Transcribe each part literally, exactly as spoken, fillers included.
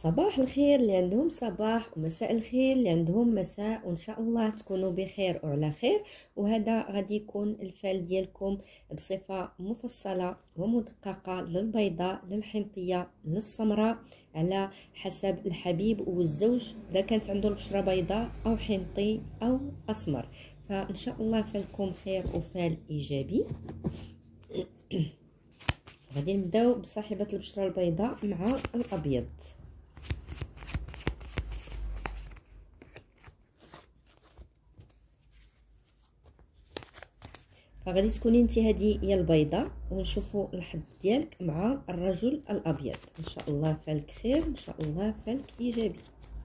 صباح الخير اللي عندهم صباح، ومساء الخير اللي عندهم مساء، وان شاء الله تكونوا بخير وعلى خير. وهذا غادي يكون الفال ديالكم بصفه مفصله ومدققه للبيضاء، للحنطيه، للسمراء، على حسب الحبيب والزوج، اذا كانت عنده البشره بيضاء او حنطي او اسمر. فان شاء الله فالكم خير وفال ايجابي. غادي نبداو بصاحبه البشره البيضاء مع الابيض. فغادي تكوني انت هذه هي البيضاء، ونشوفوا الحظ ديالك مع الرجل الابيض. ان شاء الله فالك خير، ان شاء الله فالك ايجابي.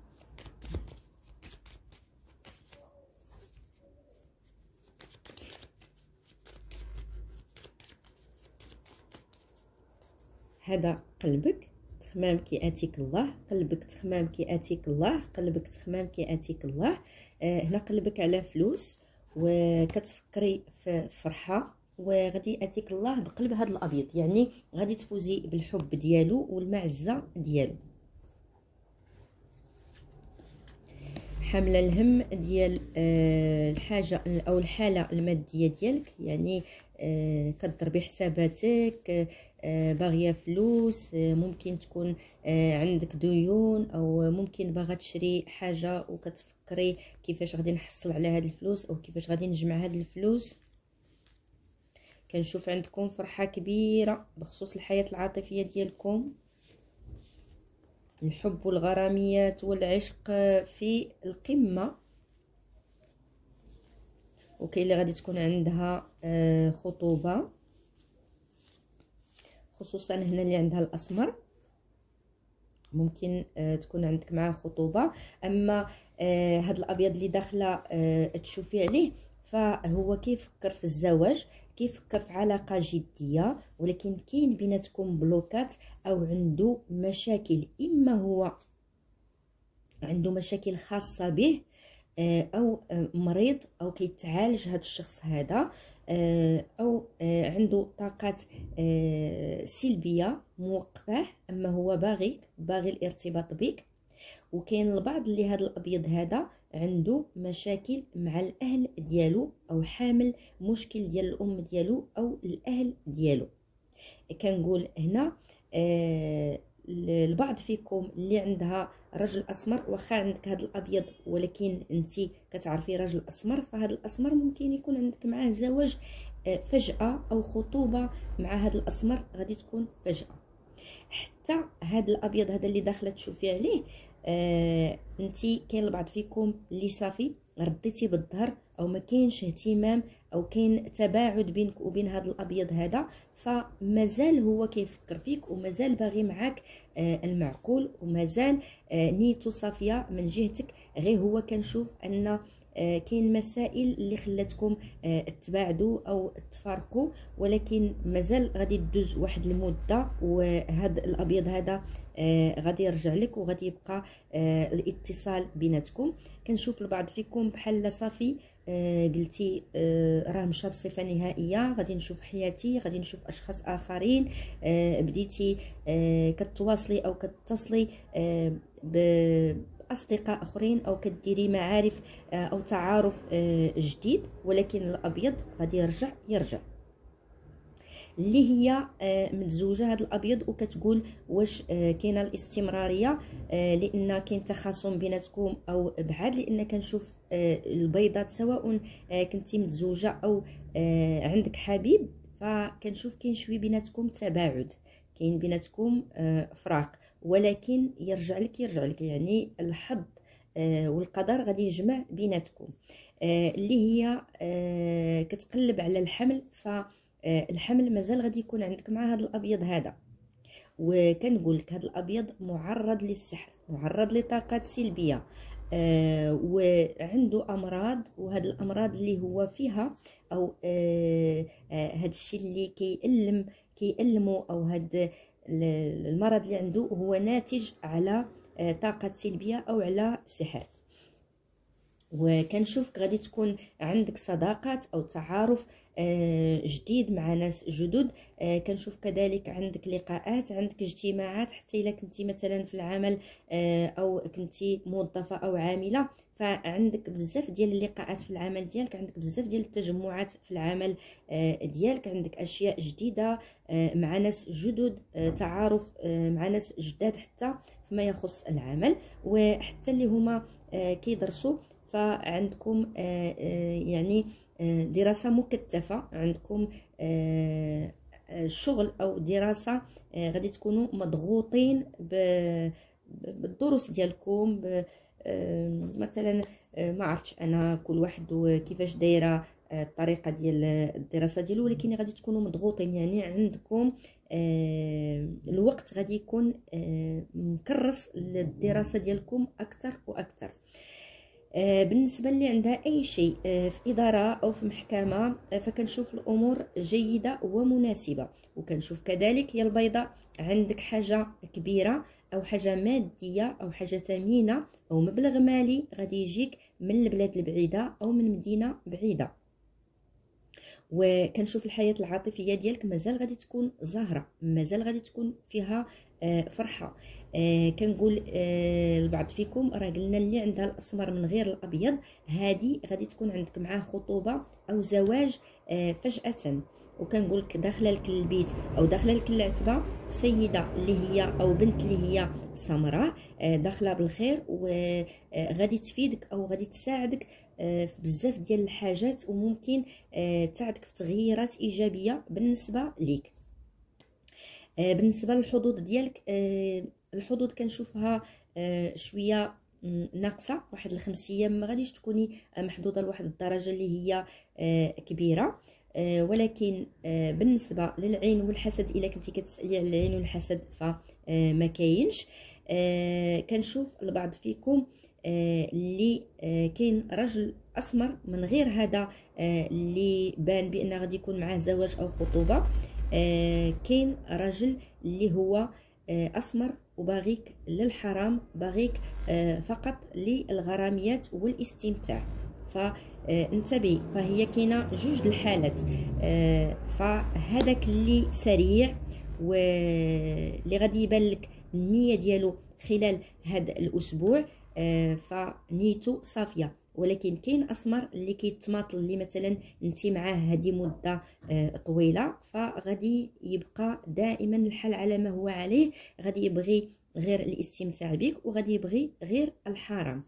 هذا قلبك تخمام كي اتيك الله، قلبك تخمام كي اتيك الله، قلبك تخمام كي اتيك الله. آه هنا قلبك على فلوس وكتفكري في فرحه، وغادي ياتيك الله بقلب هذا الابيض، يعني غادي تفوزي بالحب ديالو والمعزه ديالو. حامله الهم ديال الحاجه او الحاله الماديه ديالك، يعني كتضربي حساباتك، باغيه فلوس، ممكن تكون عندك ديون، او ممكن باغا تشري حاجه وكتفكري كيفاش غادي نحصل على هاد الفلوس او كيفاش غادي نجمع هاد الفلوس. كنشوف عندكم فرحه كبيره بخصوص الحياه العاطفيه ديالكم، الحب والغراميات والعشق في القمه. وكاين اللي غادي تكون عندها خطوبه، خصوصا هنا اللي عندها الاسمر، ممكن تكون عندك معاه خطوبه. اما هذا الابيض اللي داخله تشوفي عليه، فهو كيفكر في الزواج، كيفكر في علاقه جديه، ولكن كاين بيناتكم بلوكات او عنده مشاكل. اما هو عنده مشاكل خاصه به، او مريض او كيتعالج هذا الشخص هذا، او عنده طاقات سلبيه موقفه، اما هو باغيك، باغي الارتباط بك. وكاين البعض اللي هذا الابيض هذا عنده مشاكل مع الاهل ديالو، او حامل مشكل ديال الام ديالو او الاهل ديالو. كنقول هنا البعض فيكم اللي عندها رجل اسمر، واخا عندك هذا الابيض ولكن انت كتعرفي رجل اسمر، فهذا الاسمر ممكن يكون عندك معاه زواج فجأة، او خطوبة مع هذا الاسمر غادي تكون فجأة. حتى هذا الابيض هذا اللي داخله تشوفي عليه، آه انت كاين البعض فيكم اللي صافي رديتي بالظهر، او ما كاينش اهتمام، او كاين تباعد بينك وبين هذا الابيض هذا، فمازال هو كيفكر فيك ومازال باغي معاك آه المعقول، ومازال آه نيته صافيه من جهتك. غير هو كنشوف ان آه كاين مسائل اللي خلاتكم آه تباعدوا او تفارقوا، ولكن مازال غادي تدوز واحد المده، وهذا الابيض هذا آه غادي يرجع لك، وغادي يبقى آه الاتصال بيناتكم. كنشوف البعض فيكم بحال صافي آه قلتي آه راه مشى بصفه نهائيه، غادي نشوف حياتي، غادي نشوف اشخاص اخرين. آه بديتي آه كتواصلي او كتصلي آه باصدقاء اخرين، او كديري معارف آه او تعارف آه جديد، ولكن الابيض غادي يرجع يرجع اللي هي متزوجه هذا الابيض، وكتقول واش كاينه الاستمراريه، لان كاين تخاصم بيناتكم او ابعاد، لان كنشوف البيضات سواء كنتي متزوجه او عندك حبيب، فكنشوف كاين شوي بيناتكم تباعد، كاين بيناتكم فراق، ولكن يرجع لك يرجع لك يعني الحظ والقدر غادي يجمع بيناتكم. اللي هي كتقلب على الحمل، ف الحمل مازال غادي يكون عندك مع هذا الابيض هذا. وكنقول لك هذا الابيض معرض للسحر، معرض لطاقات سلبيه، آه وعنده امراض، وهذه الامراض اللي هو فيها، او آه آه هذا الشيء اللي كيألم كيألمه، او هذا المرض اللي عنده هو ناتج على آه طاقات سلبيه او على سحر. وكنشوفك غادي تكون عندك صداقات او تعارف جديد مع ناس جدد. كنشوف كذلك عندك لقاءات، عندك اجتماعات، حتى الا كنتي مثلا في العمل او كنتي موظفه او عامله، فعندك بزاف ديال اللقاءات في العمل ديالك، عندك بزاف ديال التجمعات في العمل ديالك، عندك اشياء جديده مع ناس جدد، تعارف مع ناس جداد حتى فيما يخص العمل، وحتى اللي هما كيدرسوا فعندكم يعني دراسة مكثفة، عندكم شغل أو دراسة، غادي تكونوا مضغوطين بالدروس ديالكم. مثلا ما عرفتش أنا كل واحد وكيفاش دايرة الطريقة ديال الدراسة ديالو، ولكن غادي تكونوا مضغوطين، يعني عندكم الوقت غادي يكون مكرس للدراسة ديالكم أكثر وأكثر. بالنسبه اللي عندها اي شيء في اداره او في محكمه، فكنشوف الامور جيده ومناسبه. وكنشوف كذلك يا البيضاء عندك حاجه كبيره او حاجه ماديه او حاجه ثمينه او مبلغ مالي غادي يجيك من البلاد البعيده او من مدينه بعيده. وكنشوف الحياه العاطفيه ديالك مازال غادي تكون زاهره، مازال غادي تكون فيها فرحه. آه كنقول آه البعض فيكم راه قلنا اللي عندها الاسمر من غير الابيض، هذه غادي تكون عندك معاه خطوبه او زواج آه فجاه. وكنقول لك داخله لك البيت او داخله لك العتبه سيده اللي هي او بنت اللي هي سمراء، آه داخله بالخير وغادي تفيدك او غادي تساعدك آه في بزاف ديال الحاجات، وممكن آه تساعدك في تغييرات ايجابيه بالنسبه ليك. آه بالنسبه للحظوظ ديالك، آه الحظوظ كنشوفها آه شويه ناقصه، واحد الخمس ايام ما غاديش تكوني محظوظه لواحد الدرجه اللي هي آه كبيره. آه ولكن آه بالنسبه للعين والحسد، الا كنتي كتسالي على العين والحسد فما كاينش. آه كنشوف البعض فيكم آه اللي آه كاين رجل اسمر من غير هذا آه اللي بان بان غادي يكون معاه زواج او خطوبه. آه كاين رجل اللي هو آه اسمر وباغيك للحرام، باغيك آه فقط للغراميات والاستمتاع. فانتبهي، فهي كاينه جوج الحالات. آه فهذاك اللي سريع واللي غادي يبان لك النيه ديالو خلال هذا الاسبوع، آه فنيته صافيه. ولكن كاين اسمر اللي كيتماطل، اللي مثلا انت معاه هذه مده آه طويله، فغادي يبقى دائما الحال على ما هو عليه، غادي يبغي غير الاستمتاع بك وغادي يبغي غير الحرام.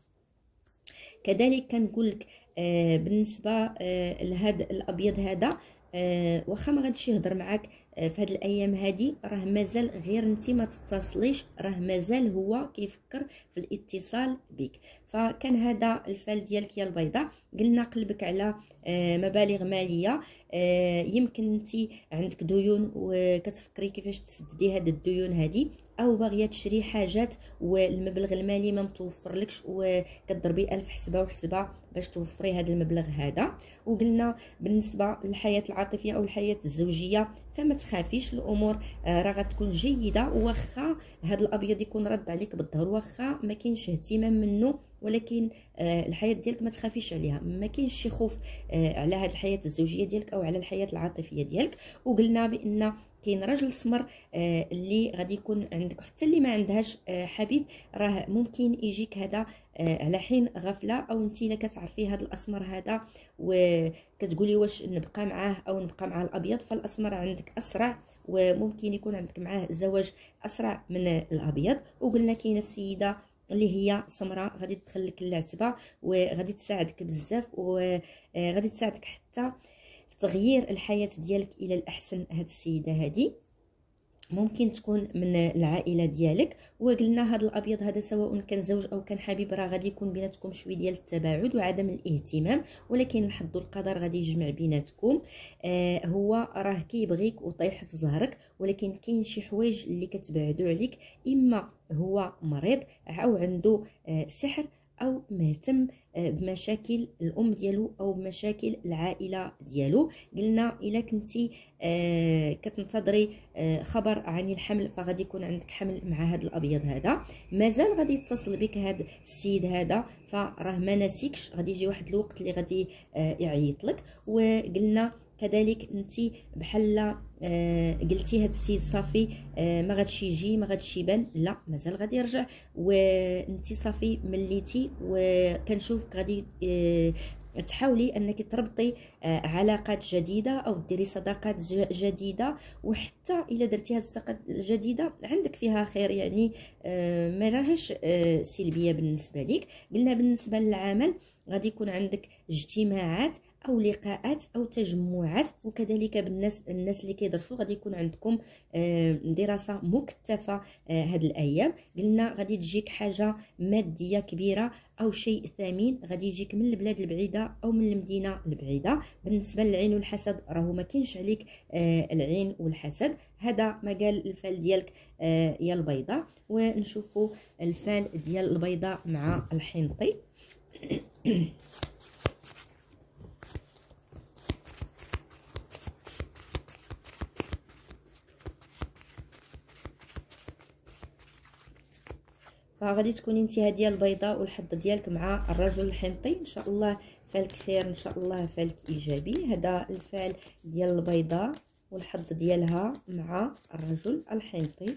كذلك كنقول لك آه بالنسبه آه لهذا الابيض هذا، آه واخا ما غاديش يهضر معاك آه في هاد الايام هادي، راه مازال غير انت ما تتصليش، راه مازال هو كيفكر في الاتصال بك. فكان هذا الفال ديالك يا البيضاء. قلنا قلبك على آه مبالغ ماليه، آه يمكن انت عندك ديون وكتفكري كيفاش تسددي هاد الديون هادي، او باغيه تشري حاجات والمبلغ المالي ما متوفرلكش وكتضربي الف حسبه وحسبه باش توفري هذا المبلغ هذا. وقلنا بالنسبه للحياه العاطفيه او الحياه الزوجيه فما تخافيش، الامور آه راه غتكون جيده، واخا هذا الابيض يكون رد عليك بالظهر، واخا ما كاينش اهتمام منه، ولكن آه الحياه ديالك ما تخافيش عليها، ما كاينش شي خوف آه على هذه الحياه الزوجيه ديالك او على الحياه العاطفيه ديالك. وقلنا بان كاين راجل سمر آه اللي غادي يكون عندك، حتى اللي ما عندهاش آه حبيب راه ممكن يجيك هذا آه على حين غفله، او انت الا كتعرفي هذا الاسمر هذا وكتقولي واش نبقى معاه او نبقى مع الابيض، فالاسمر عندك اسرع وممكن يكون عندك معاه زواج اسرع من الابيض. وقلنا كاينه السيده اللي هي سمراء غادي تدخل لك العتبه وغادي تساعدك بزاف، وغادي تساعدك حتى في تغيير الحياه ديالك الى الاحسن. هاد السيده هذه ممكن تكون من العائله ديالك. وقلنا هذا الابيض هذا سواء كان زوج او كان حبيب راه غادي يكون بيناتكم شويه ديال التباعد وعدم الاهتمام، ولكن الحظ والقدر غادي يجمع بيناتكم. آه هو راه كيبغيك وطيح في ظهرك، ولكن كاين شي حوايج اللي كتبعدوا عليك، اما هو مريض او عنده آه سحر او مهتم بمشاكل الام ديالو او بمشاكل العائله ديالو. قلنا الا كنتي آه كتنتظري آه خبر عن الحمل فغادي يكون عندك حمل مع هذا الابيض هذا، مازال غادي يتصل بك هذا السيد هذا فراه ما ناسيكش، غادي يجي واحد الوقت اللي غادي آه يعيط لك. وقلنا كذلك انت بحال آه قلتي هاد السيد صافي آه ما غادش يجي ما غادش يبان، لا مازال غادي يرجع، وانت صافي مليتي وكنشوفك غادي آه تحاولي انك تربطي آه علاقات جديده او ديري صداقات جديده، وحتى الا درتي هذه الصداقات الجديده عندك فيها خير، يعني آه ما راهش آه سلبيه بالنسبه ليك. قلنا بالنسبه للعمل غادي يكون عندك اجتماعات او لقاءات او تجمعات، وكذلك بالناس الناس اللي كيدرسوا غادي يكون عندكم دراسه مكثفه هاد الايام. قلنا غادي تجيك حاجه ماديه كبيره او شيء ثمين غادي يجيك من البلاد البعيده او من المدينه البعيده. بالنسبه للعين والحسد راهو ما كاينش عليك العين والحسد، هذا ما قال الفال ديالك يا البيضاء. ونشوفوا الفال ديال البيضاء مع الحنطي. فغادي تكوني انت هاديه البيضاء والحظ ديالك مع الرجل الحنطي، ان شاء الله فالك خير، ان شاء الله فالك ايجابي. هذا الفال ديال البيضاء والحظ ديالها مع الرجل الحنطي.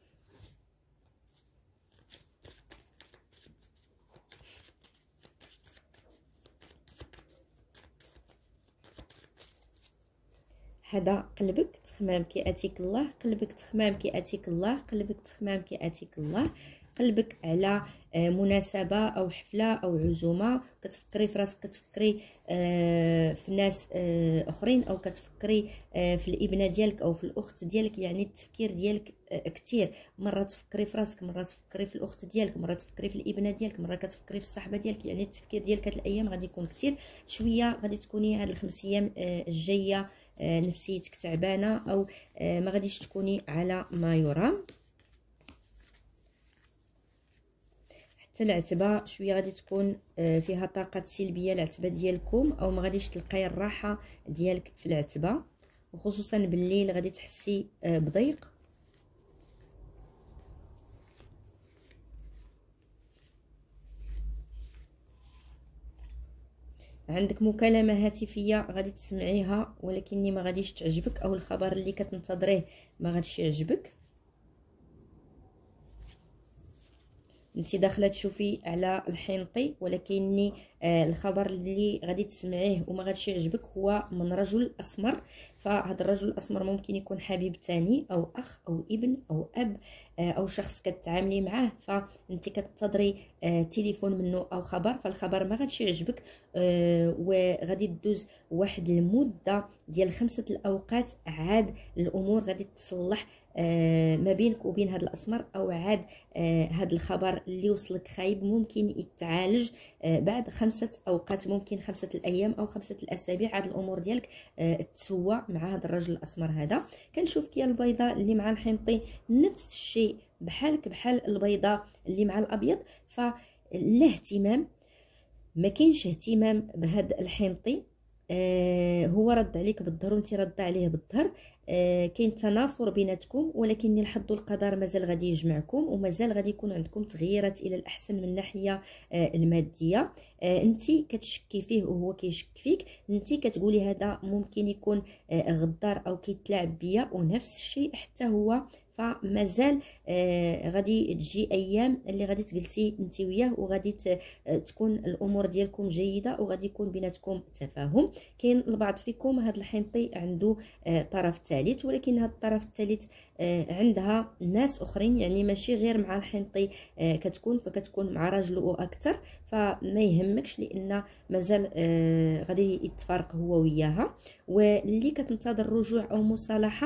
هذا قلبك تخمام كي اتيك الله، قلبك تخمام كي اتيك الله، قلبك تخمام كي اتيك الله. قلبك على مناسبه او حفله او عزومه، كتفكري في راسك، كتفكري في ناس اخرين، او كتفكري في الابنه ديالك او في الاخت ديالك، يعني التفكير ديالك كثير، مره تفكري في راسك، مره تفكري في الاخت ديالك، مره تفكري في الابنه ديالك، مره كتفكري في الصاحبه ديالك، يعني التفكير ديالك هاد الايام غادي يكون كثير شويه. غادي تكوني هاد الخمس ايام الجايه نفسيتك تعبانه او ما غاديش تكوني على ما يرام. حتى العتبه شويه غادي تكون فيها طاقات سلبيه العتبه ديالكم، او ما غاديش تلقاي الراحه ديالك في العتبه، وخصوصا بالليل غادي تحسي بضيق. عندك مكالمه هاتفيه غادي تسمعيها ولكن ما غاديش تعجبك، او الخبر اللي كتنتظريه ما غاديش يعجبك. انت داخله تشوفي على الحنطي، ولكن الخبر اللي غادي تسمعيه وما غاديش يعجبك هو من رجل اسمر. فهذا الرجل الاسمر ممكن يكون حبيب تاني او اخ او ابن او اب او شخص كتعاملي معاه، فانت كتنتظري تليفون منه او خبر، فالخبر ما غاديش يعجبك، وغادي تدوز واحد المده ديال خمسه الاوقات عاد الامور غادي تصلح ما بينك وبين هذا الاسمر، او عاد هذا الخبر اللي وصلك خايب ممكن يتعالج بعد خمسه اوقات، ممكن خمسه الايام او خمسه الاسابيع عاد الامور ديالك تسوى مع هذا الرجل الاسمر هذا. كنشوفك يا البيضاء اللي مع الحنطي نفس الشيء بحالك بحال البيضاء اللي مع الابيض، فلا اهتمام، ما كاينش اهتمام بهذا الحنطي. آه هو رد عليك بالظهر وانت رد عليه بالظهر، آه كاين تنافر بيناتكم، ولكن الحظ والقدر مازال غادي يجمعكم، ومازال غادي يكون عندكم تغييرات الى الاحسن من الناحيه آه الماديه. آه انت كتشكي فيه وهو كيشك فيك، انت كتقولي هذا ممكن يكون آه غدار او كيتلاعب بيا، ونفس الشيء حتى هو. فمازال آه غادي تجي ايام اللي غادي تجلسي انت وياه وغادي تكون الامور ديالكم جيده، وغادي يكون بيناتكم تفاهم. كاين البعض فيكم هذا الحنطي عنده آه طرف ثالث، ولكن هذا الطرف الثالث آه عندها ناس اخرين، يعني ماشي غير مع الحنطي آه كتكون، فكتكون مع راجل واكثر، فما يهمكش لان مازال آه غادي يتفارق هو وياها. واللي كتنتظر رجوع او مصالحه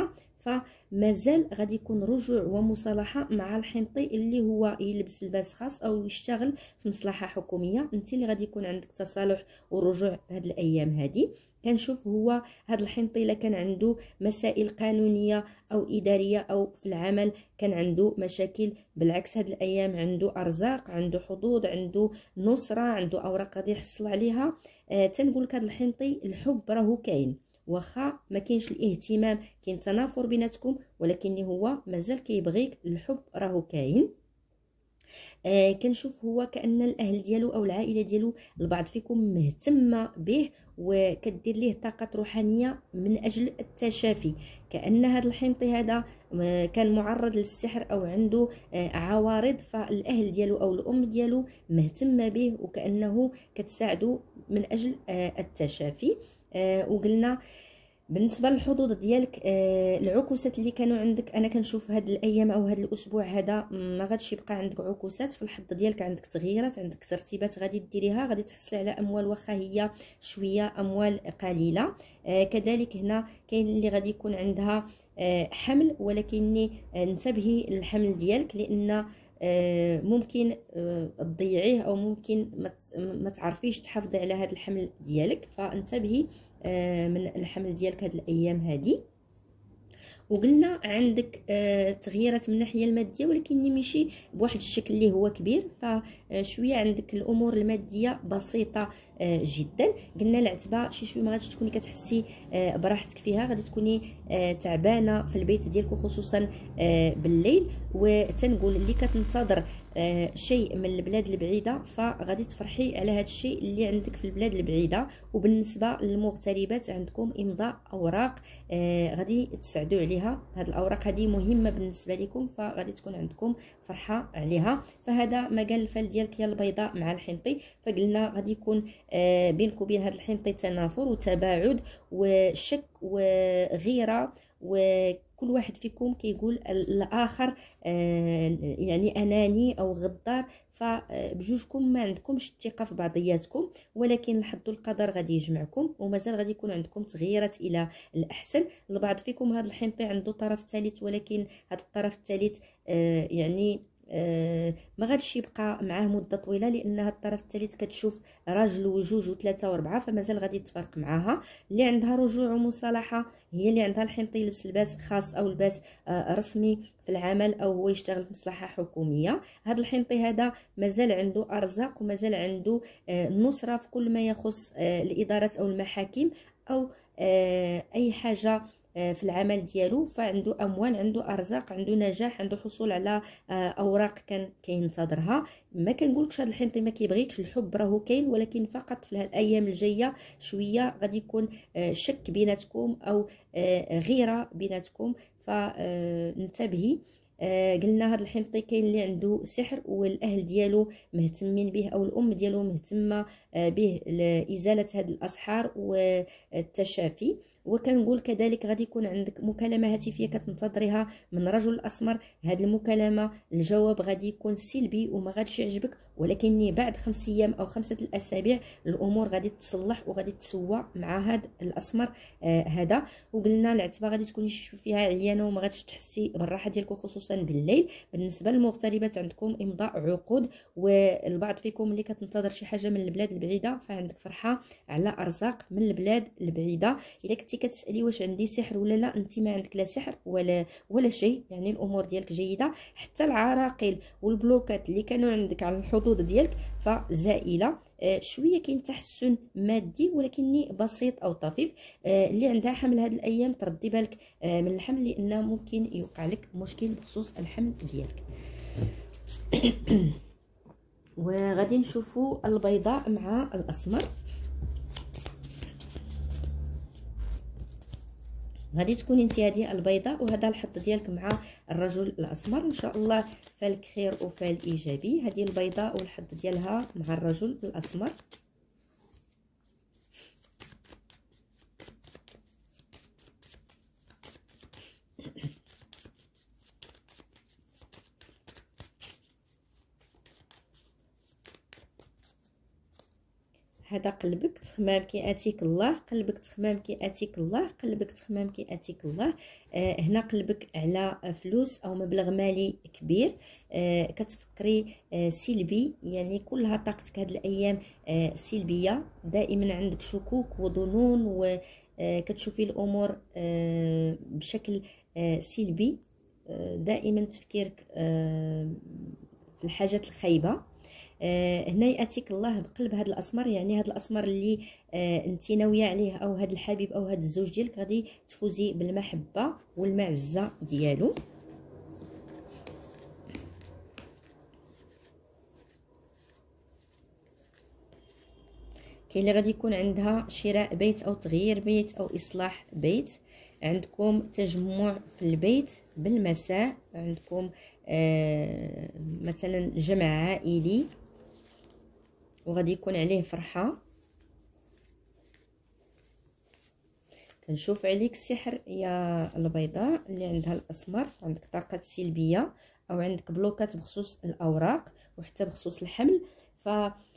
فمازال غادي يكون رجوع ومصالحه مع الحنطي اللي هو يلبس لباس خاص او يشتغل في مصلحه حكوميه. انت اللي غادي يكون عندك تصالح ورجوع هاد الايام هذه. كنشوف هو هاد الحنطي الا كان عنده مسائل قانونيه او اداريه او في العمل كان عنده مشاكل، بالعكس هاد الايام عنده ارزاق، عنده حظوظ، عنده نصره، عنده اوراق غادي يحصل عليها. آه تنقول لك هاد الحنطي الحب راهو كاين، واخا ما كاينش الاهتمام، كاين تنافر بيناتكم، ولكن هو مازال كيبغيك، الحب راهو كاين. آه كنشوف هو كأن الاهل ديالو او العائله ديالو البعض فيكم مهتمه به وكدير ليه طاقه روحانيه من اجل التشافي. كأن هذا الحنطي هذا كان معرض للسحر او عنده آه عوارض، فالاهل ديالو او الام ديالو مهتمه به وكأنه كتساعدو من اجل آه التشافي. آه وقلنا بالنسبه للحظوظ ديالك، آه العكوسات اللي كانوا عندك، انا كنشوف هاد الايام او هاد الاسبوع هذا ما غاديش يبقى عندك عكوسات في الحظ ديالك، عندك تغييرات، عندك ترتيبات غادي ديريها، غادي تحصلي على اموال واخا هي شويه، اموال قليله. آه كذلك هنا كاين اللي غادي يكون عندها آه حمل، ولكن آه انتبهي للحمل ديالك، لان آه ممكن آه تضيعيه او ممكن ما تعرفيش تحافظي على هذا الحمل ديالك، فانتبهي من الحمل ديالك هاد الايام هادي. وقلنا عندك آه تغييرات من الناحيه الماديه، ولكن ماشي بواحد الشكل اللي هو كبير، فشويه عندك الامور الماديه بسيطه آه جدا. قلنا العتبه شي شويه ما غاديش تكوني كتحسي آه براحتك فيها، غادي تكوني آه تعبانه في البيت ديالك خصوصا آه بالليل. وتنقول اللي كتنتظر آه شيء من البلاد البعيده فغادي تفرحي على هذا الشيء اللي عندك في البلاد البعيده. وبالنسبه للمغتربات عندكم امضاء اوراق آه غادي تسعدوا عليها، هاد الاوراق هذه مهمه بالنسبه لكم فغادي تكون عندكم فرحه عليها. فهذا ما قال الفال ديالك يا البيضاء مع الحنطي. فقلنا غادي يكون آه بينك وبين هاد الحنطي تنافر وتباعد وشك وغيره، وكل واحد فيكم كيقول الاخر آه يعني اناني او غدار، فبجوجكم ما عندكمش الثقه في بعضياتكم، ولكن الحظ والقدر غادي يجمعكم ومازال غادي يكون عندكم تغييرات الى الاحسن. البعض فيكم هذا الحنطي عنده طرف ثالث، ولكن هذا الطرف الثالث آه يعني آه ما غاديش يبقى معاه مده طويله، لان هذا الطرف الثالث كتشوف راجل وجوج وثلاثه واربعه، فمازال غادي تفرق معاها. اللي عندها رجوع ومصالحه هي اللي عندها الحنطي يلبس لباس خاص او لباس آه رسمي في العمل او هو يشتغل في مصلحه حكوميه. هذا الحنطي هذا مازال عنده ارزاق ومازال عنده آه نصره في كل ما يخص آه الادارات او المحاكم او آه اي حاجه في العمل ديالو، فعنده اموال، عنده ارزاق، عنده نجاح، عنده حصول على اوراق كان كينتظرها. ما كنقولكش هذا الحنطي ما كيبغيكش، الحب راهو كاين، ولكن فقط في الايام الجايه شويه غادي يكون شك بيناتكم او غيره بيناتكم، فانتبهي. آه قلنا هذا الحنطي كاين اللي عنده سحر والاهل ديالو مهتمين به او الام ديالو مهتمه آه به لازاله هذه الاسحار والتشافي. وكنقول كذلك غادي يكون عندك مكالمه هاتفيه كتنتظريها من رجل اسمر. هذه المكالمه الجواب غادي يكون سلبي وما غاديش يعجبك، ولكن بعد خمس ايام او خمسه الاسابيع الامور غادي تصلح وغادي تسوى مع هذا الاسمر آه هذا. وقلنا العتبه غادي تكوني فيها عيانه وما غاديش تحسي بالراحه ديالكم خصوصا بالليل. بالنسبه للمغتربات عندكم امضاء عقود، والبعض فيكم اللي كتنتظر شي حاجه من البلاد البعيده فعندك فرحه على ارزاق من البلاد البعيده. الا كنتي كتسالي واش عندي سحر ولا لا، انت ما عندك لا سحر ولا ولا شيء، يعني الامور ديالك جيده. حتى العراقيل والبلوكات اللي كانوا عندك على الحظوظ ديالك فزائله. آه شويه كاين تحسن مادي ولكن بسيط او طفيف. آه اللي عندها حمل هذه الايام تردي بالك آه من الحمل، لانه ممكن يوقع لك مشكل بخصوص الحمل ديالك. وغادي نشوفوا البيضاء مع الاسمر. غادي تكون انت هذه البيضاء وهذا الحظ ديالك مع الرجل الاسمر، ان شاء الله فالك خير وفال ايجابي. هذه البيضاء والحظ ديالها مع الرجل الاسمر. هذا قلبك تخمام كي اتيك الله، قلبك تخمام كي اتيك الله، قلبك تخمام كي اتيك الله. آه هنا قلبك على فلوس او مبلغ مالي كبير، آه كتفكري آه سلبي، يعني كلها طاقتك هاد الايام آه سلبيه، دائما عندك شكوك وظنون، وكتشوفي الامور آه بشكل آه سلبي، آه دائما تفكيرك آه في الحاجات الخايبه. آه هنا ياتيك الله بقلب هاد الاسمر، يعني هاد الاسمر اللي آه انت ناويه عليه، او هاد الحبيب او هاد الزوج ديالك، غادي تفوزي بالمحبه والمعزه ديالو. كاين اللي غادي يكون عندها شراء بيت او تغيير بيت او اصلاح بيت، عندكم تجمع في البيت بالمساء، عندكم آه مثلا جمع عائلي وغادي يكون عليه فرحة. كنشوف عليك السحر يا البيضاء اللي عندها الاسمر، عندك طاقات سلبية او عندك بلوكات بخصوص الاوراق وحتى بخصوص الحمل. ف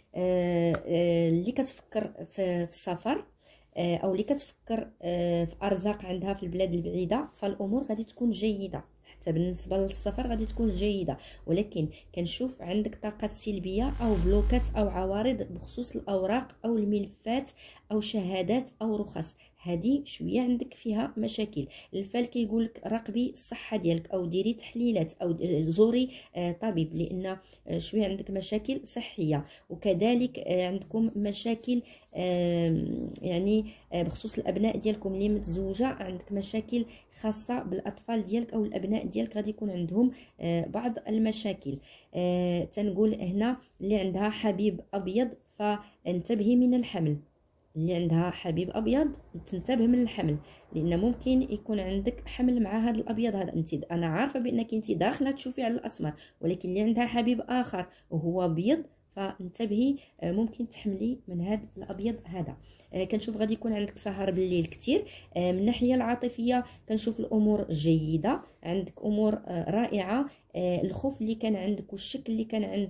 اللي كتفكر في السفر او اللي كتفكر في ارزاق عندها في البلاد البعيدة، فالامور غادي تكون جيدة، حتى بالنسبه للسفر غادي تكون جيده. ولكن كنشوف عندك طاقات سلبيه او بلوكات او عوارض بخصوص الاوراق او الملفات او شهادات او رخص، هذه شويه عندك فيها مشاكل. الفال كيقول لك راقبي الصحه ديالك او ديري تحليلات او زوري طبيب، لان شويه عندك مشاكل صحيه. وكذلك عندكم مشاكل يعني بخصوص الابناء ديالكم اللي متزوجه، عندك مشاكل خاصه بالاطفال ديالك او الابناء ديالك، غادي يكون عندهم بعض المشاكل. تنقول هنا اللي عندها حبيب ابيض فانتبهي من الحمل، اللي عندها حبيب ابيض تنتبه من الحمل، لان ممكن يكون عندك حمل مع هذا الابيض هذا. انت انا عارفه بانك انت داخله تشوفي على الاسمر، ولكن اللي عندها حبيب اخر وهو ابيض فانتبهي، ممكن تحملي من هذا الابيض هذا. كنشوف غادي يكون عندك سهر بالليل كتير. من الناحيه العاطفيه كنشوف الامور جيده، عندك امور رائعه. الخوف اللي كان عندك والشك اللي كان عندك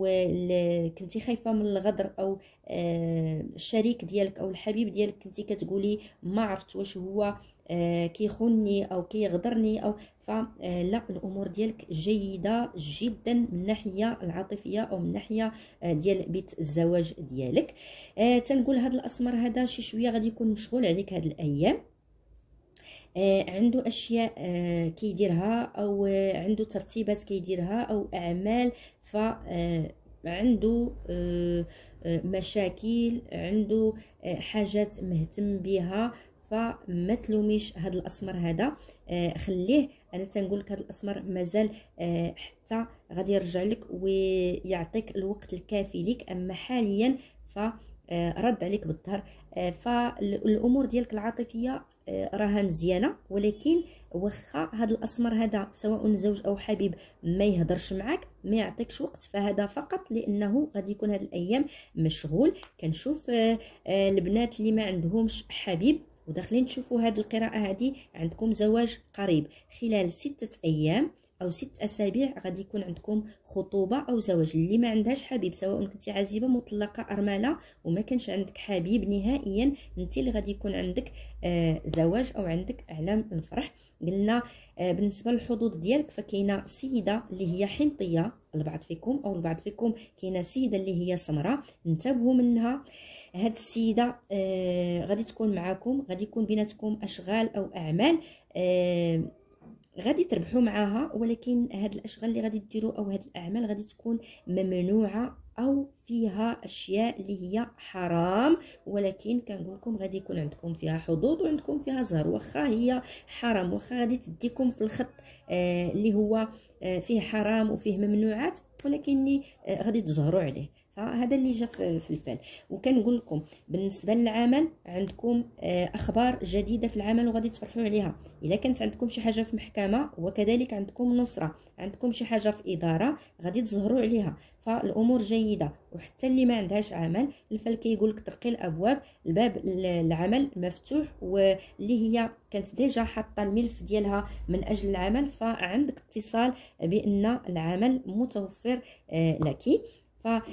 وكنتي خايفه من الغدر او الشريك ديالك او الحبيب ديالك، كنتي كتقولي ما عرفت واش هو كيخونني او كيغدرني او فلا، الامور ديالك جيده جدا من الناحيه العاطفيه او من الناحيه ديال بيت الزواج ديالك. آه تنقول هذا الاسمر هذا شي شويه غادي يكون مشغول عليك هاد الايام، آه عنده اشياء آه كيديرها او آه عنده ترتيبات كيديرها او اعمال، ف آه عنده آه مشاكل، عنده آه حاجات مهتم بها. فما تلوميش هذا الاسمر هذا، آه خليه. انا تنقول لك هذا الاسمر مازال آه حتى غادي يرجع لك ويعطيك الوقت الكافي لك، اما حاليا ف رد عليك بالظهر. فالامور ديالك العاطفيه راها مزيانه، ولكن واخا هذا الاسمر هذا سواء زوج او حبيب ما يهضرش معك، ما يعطيكش وقت، فهذا فقط لانه غادي يكون هذه الايام مشغول. كنشوف البنات اللي ما عندهمش حبيب وداخلين تشوفوا هذه القراءه هذه، عندكم زواج قريب خلال ستة ايام او ست اسابيع، غادي يكون عندكم خطوبه او زواج. اللي ما عندهاش حبيب سواء كنتي عزيبه مطلقه ارمله وما كانش عندك حبيب نهائيا، انت اللي غادي يكون عندك آه زواج او عندك اعلام الفرح. قلنا آه بالنسبه للحظوظ ديالك فكاينه سيده اللي هي حنطيه، البعض فيكم او البعض فيكم كاينه سيده اللي هي سمراء، انتبهوا منها. هاد السيده آه غادي تكون معاكم، غادي يكون بيناتكم اشغال او اعمال آه غادي تربحوا معاها، ولكن هاد الاشغال اللي غادي ديروا او هاد الاعمال غادي تكون ممنوعه او فيها اشياء اللي هي حرام. ولكن كنقول لكم غادي يكون عندكم فيها حظوظ وعندكم فيها زهر، واخا هي حرام، واخا غادي تديكم في الخط آه اللي هو آه فيه حرام وفيه ممنوعات، ولكن آه غادي تزهروا عليه. فهذا اللي جا في الفال. وكنقول لكم بالنسبه للعمل عندكم اخبار جديده في العمل وغادي تفرحوا عليها. الا كانت عندكم شي حاجه في محكمه وكذلك عندكم نصره، عندكم شي حاجه في اداره غادي تزهروا عليها، فالامور جيده. وحتى اللي ما عندهاش عمل، الفال كيقول لك طرقي الابواب، الباب العمل مفتوح، واللي هي كانت ديجا حاطه الملف ديالها من اجل العمل، فعندك اتصال بان العمل متوفر لك. ف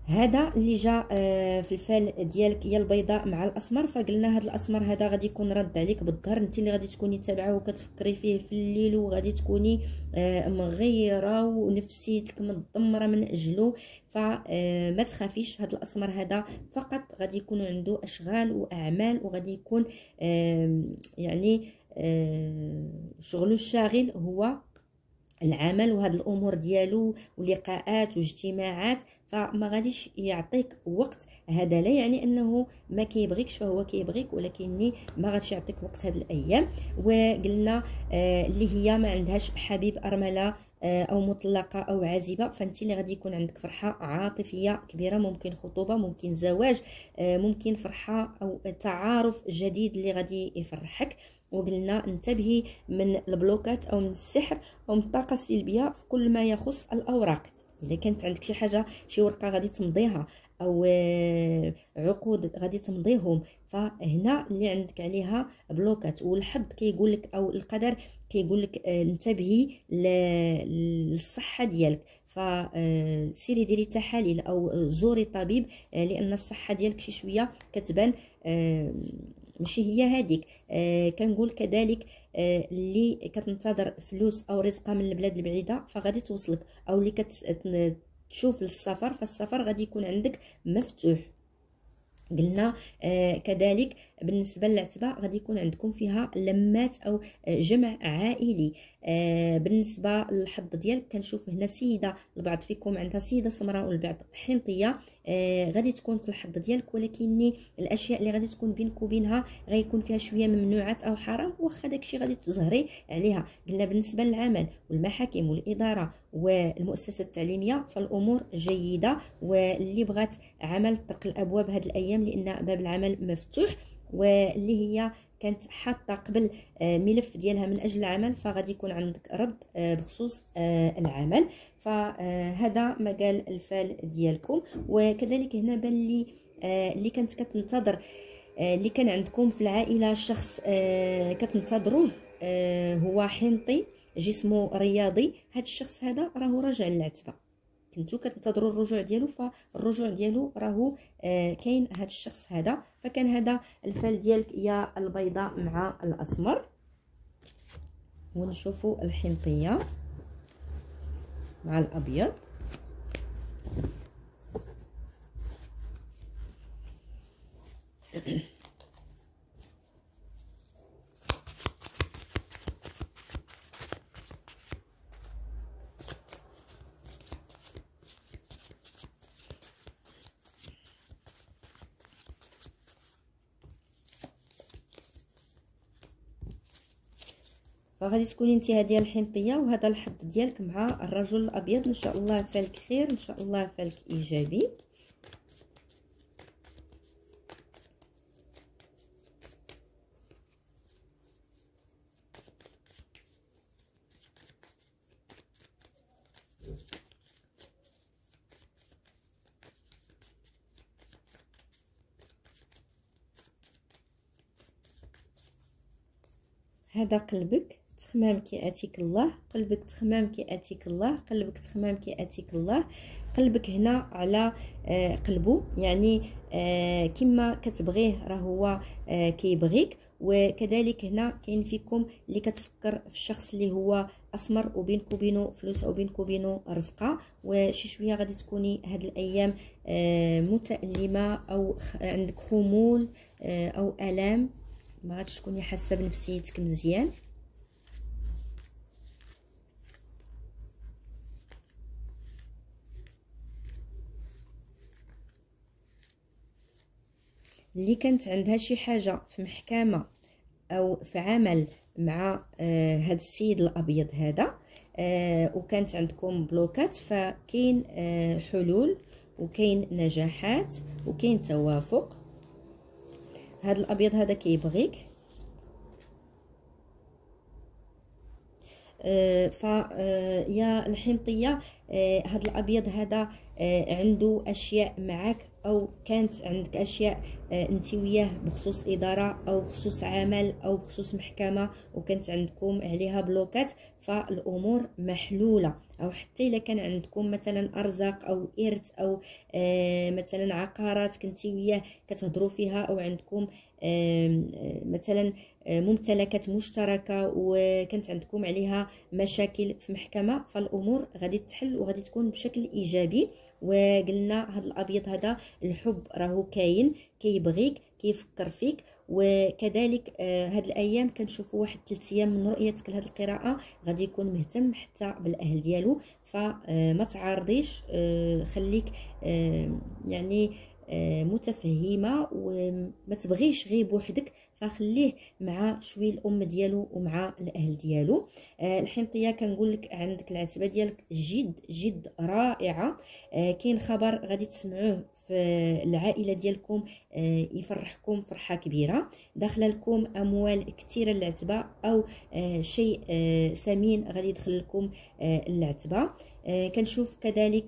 هذا اللي جا آه في الفال ديالك هي البيضاء مع الاسمر. فقلنا هذا الاسمر هذا غادي يكون رد عليك بالظهر، انت اللي غادي تكوني تابعه وكتفكري فيه في الليل، وغادي تكوني آه مغيره ونفسيتك مدمره من اجله. فما تخافيش، هذا الاسمر هذا فقط غادي يكون عنده اشغال واعمال، وغادي يكون آه يعني آه شغله الشاغل هو العمل وهاد الامور ديالو ولقاءات واجتماعات. فما غاديش يعطيك وقت. هذا لا يعني انه ما كيبغيكش، فهو كيبغيك، ولكني ما غاديش يعطيك وقت هاد الايام. وقلنا آه اللي هي ما عندهاش حبيب ارمله آه او مطلقه او عازبه، فانت اللي غادي يكون عندك فرحه عاطفيه كبيره، ممكن خطوبه، ممكن زواج، آه ممكن فرحه او تعارف جديد اللي غادي يفرحك. وقلنا انتبهي من البلوكات او من السحر او من الطاقه السلبيه في كل ما يخص الاوراق. اذا كانت عندك شي حاجه، شي ورقه غادي تمضيها، او عقود غادي تمضيهم، فهنا اللي عندك عليها بلوكات. والحظ كيقول لك او القدر كيقول لك انتبهي للصحه ديالك. فسيري ديري تحاليل او زوري طبيب، لان الصحه ديالك شي شويه كتبان ماشي هي هذيك. آه كنقول كذلك آه اللي كتنتظر فلوس او رزقه من البلاد البعيده فغادي توصلك، او اللي كتشوف للسفر فالسفر غادي يكون عندك مفتوح. قلنا آه كذلك بالنسبه للعتبه غادي يكون عندكم فيها لمات او جمع عائلي. آه بالنسبه للحظ ديالك كنشوف هنا سيده، البعض فيكم عندها سيده سمراء والبعض حنطيه، آه غادي تكون في الحظ ديالك، ولكن الاشياء اللي غادي تكون بينك وبينها غيكون فيها شويه ممنوعات او حرام، واخا داكشي غادي تزهري عليها. قلنا بالنسبه للعمل والمحاكم والاداره والمؤسسات التعليميه فالامور جيده، واللي بغات عمل طرق الابواب هذه الايام لان باب العمل مفتوح، واللي هي كانت حاطه قبل ملف ديالها من اجل العمل فغادي يكون عندك رد بخصوص العمل. فهذا مجال الفال ديالكم. وكذلك هنا بان لي اللي كانت كتنتظر، اللي كان عندكم في العائله شخص كتنتظروه هو حنطي جسمه رياضي، هذا الشخص هذا راهو راجع للعتبه، كنتو كتنتظروا الرجوع ديالو، فالرجوع ديالو راهو آه كاين هذا الشخص هذا. فكان هذا الفال ديالك يا البيضاء مع الاسمر. ونشوفوا الحنطيه مع الابيض. فغادي تكوني انت هذه الحنطيه وهذا الحظ ديالك مع الرجل الابيض. ان شاء الله فالك خير، ان شاء الله فالك ايجابي. هذا قلبك تخمام كي اتيك الله، قلبك تخمام كي اتيك الله، قلبك تخمام كي اتيك الله. قلبك هنا على آه قلبه، يعني آه كما كتبغيه راه هو آه كيبغيك. وكذلك هنا كاين فيكم اللي كتفكر في الشخص اللي هو اسمر وبينك وبينه فلوس او بينك وبينه رزقه، وشي شويه غادي تكوني هاد الايام آه متألمه او عندك خمول آه او الام، ما غاديش تكوني حاسه بنفسيتك مزيان. اللي كانت عندها شي حاجه في محكمه او في عمل مع آه هذا السيد الابيض هذا آه وكانت عندكم بلوكات، فكاين آه حلول وكاين نجاحات وكاين توافق. هذا الابيض هذا كيبغيك آه ف يا الحنطيه آه هذا الابيض هذا آه عنده اشياء معك او كانت عندك اشياء انت وياه بخصوص اداره او بخصوص عمل او بخصوص محكمه وكانت عندكم عليها بلوكات، فالامور محلوله. او حتى الا كان عندكم مثلا ارزاق او ارث او آه مثلا عقارات كنتي وياه كتهضروا فيها، او عندكم آه مثلا ممتلكات مشتركه وكانت عندكم عليها مشاكل في محكمه، فالامور غادي تحل وغادي تكون بشكل ايجابي. وقلنا هذا الابيض هذا الحب راهو كاين، كيبغيك كيفكر فيك. وكذلك آه هاد الايام كنشوفوا واحد ثلاث ايام من رؤيتك لهاد القراءه غادي يكون مهتم حتى بالاهل ديالو، فما تعارضيش، آه خليك آه يعني آه متفهمه وما تبغيش غير بوحدك، فخليه مع شوي الام ديالو ومع الاهل ديالو. آه الحنطيه كنقول لك عندك العتبه ديالك جد جد رائعه. آه كاين خبر غادي تسمعوه في العائله ديالكم آه يفرحكم فرحه كبيره، داخله لكم اموال كثيره للعتبه او آه شيء آه ثمين غادي يدخل لكم آه العتبه. آه كنشوف كذلك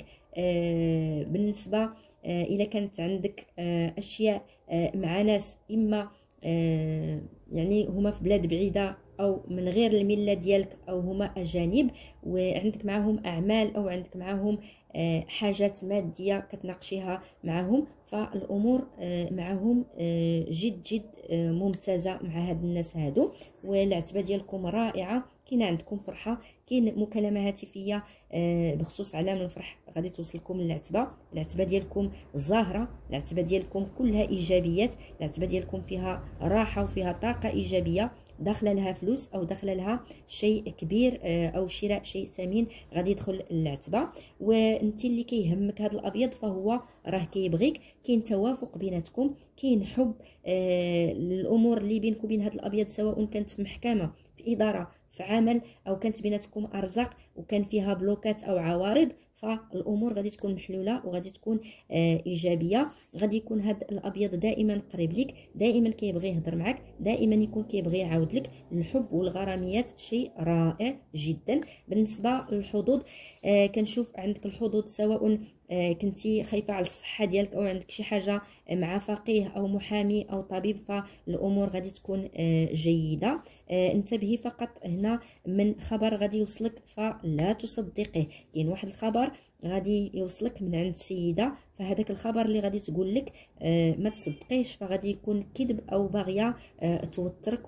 آه بالنسبه آه اذا كانت عندك آه اشياء آه مع ناس اما آه يعني هما في بلاد بعيده او من غير المله ديالك او هما اجانب وعندك معهم اعمال او عندك معهم آه حاجات ماديه كتناقشيها معهم، فالامور آه معهم آه جد جد آه ممتازه مع هاد الناس هادو. والعتبه ديالكم رائعه، كاين عندكم فرحه، كاين مكالمه هاتفيه آه بخصوص علام الفرح غادي توصلكم للعتبه. العتبه ديالكم زاهره، العتبه ديالكم كلها ايجابيات، العتبه ديالكم فيها راحه وفيها طاقه ايجابيه، داخله لها فلوس او داخله لها شيء كبير او شراء شيء ثمين غادي يدخل للعتبه. وانت اللي كيهمك هذا الابيض فهو راه كيبغيك، كاين توافق بيناتكم، كاين حب. آه الامور اللي بينك وبين هذا الابيض سواء كانت في محكمه في اداره في عمل او كانت بيناتكم ارزاق وكان فيها بلوكات او عوارض، فالامور غادي تكون محلوله وغادي تكون آه ايجابيه. غادي يكون هذا الابيض دائما قريب لك، دائما كيبغي يهضر معك، دائما يكون كيبغي يعاود لك. الحب والغراميات شيء رائع جدا. بالنسبه للحظوظ آه كنشوف عندك الحظوظ سواء آه كنتي خايفه على الصحه ديالك او عندك شي حاجه مع فقيه او محامي او طبيب، فالامور غادي تكون آه جيده. آه انتبهي فقط هنا من خبر غادي يوصلك فلا تصدقيه. كاين واحد الخبر غادي يوصلك من عند سيده، فهذاك الخبر اللي غادي تقول لك آه ما تصدقيش، فغادي يكون كذب او باغيه آه توترك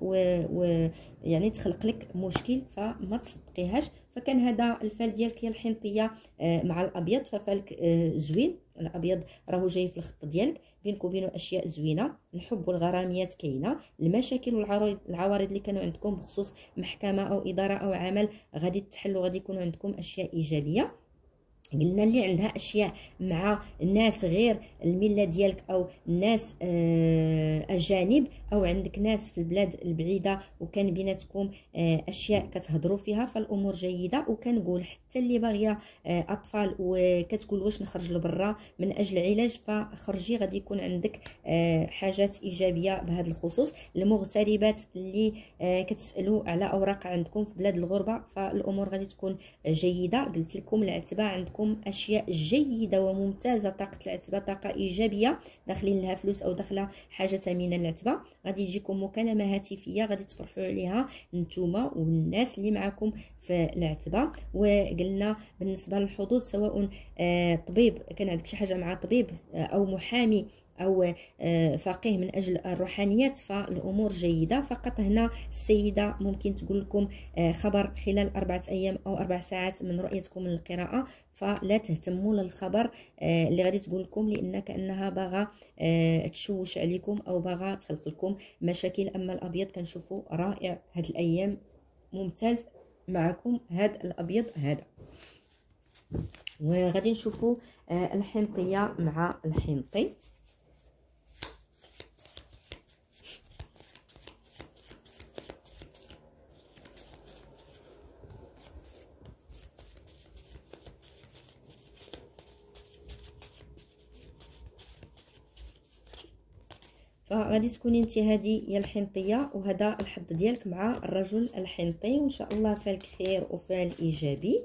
ويعني تخلق لك مشكل، فما تصدقيهاش. فكان هذا الفال ديالك يا الحنطيه آه مع الابيض، ففالك آه زوين، الابيض راهو جاي في الخط ديالك، بينك وبينه اشياء زوينه، الحب والغراميات كاينه، المشاكل والعوارض العوارض اللي كانوا عندكم بخصوص محكمه او اداره او عمل غادي تحل وغادي يكون عندكم اشياء ايجابيه. قلنا اللي عندها اشياء مع الناس غير المله ديالك او ناس اجانب او عندك ناس في البلاد البعيده وكان بيناتكم اشياء كتهضروا فيها، فالامور جيده. وكنقول حتى اللي باغيه اطفال وكتقول واش نخرج لبرا من اجل علاج، فخرجي، غادي يكون عندك حاجات ايجابيه بهذا الخصوص. المغتربات اللي كتسالوا على اوراق عندكم في بلاد الغربه فالامور غادي تكون جيده. قلت لكم العتبه عندكم اشياء جيده وممتازه، طاقه العتبه طاقه ايجابيه، داخلين لها فلوس او داخله حاجه ثمينه للعتبه. غادي تجيكم مكالمه هاتفيه غادي تفرحوا عليها نتوما والناس اللي معكم في العتبه. وقلنا بالنسبه للحظوظ سواء آه طبيب، كان عندك شي حاجه مع طبيب آه او محامي او فقيه من اجل الروحانيات، فالامور جيده. فقط هنا السيده ممكن تقول لكم خبر خلال اربعه ايام او اربع ساعات من رؤيتكم للقراءه، فلا تهتموا للخبر اللي غادي تقول لكم لان كانها باغا تشوش عليكم او باغا تخلق لكم مشاكل. اما الابيض كنشوفوا رائع هاد الايام، ممتاز معكم هاد الابيض هذا. وغادي نشوفوا الحنطيه مع الحنطي. فغادي تكوني انت هذه هي الحنطيه وهذا الحظ ديالك مع الرجل الحنطي، وان شاء الله فالك خير وفال ايجابي.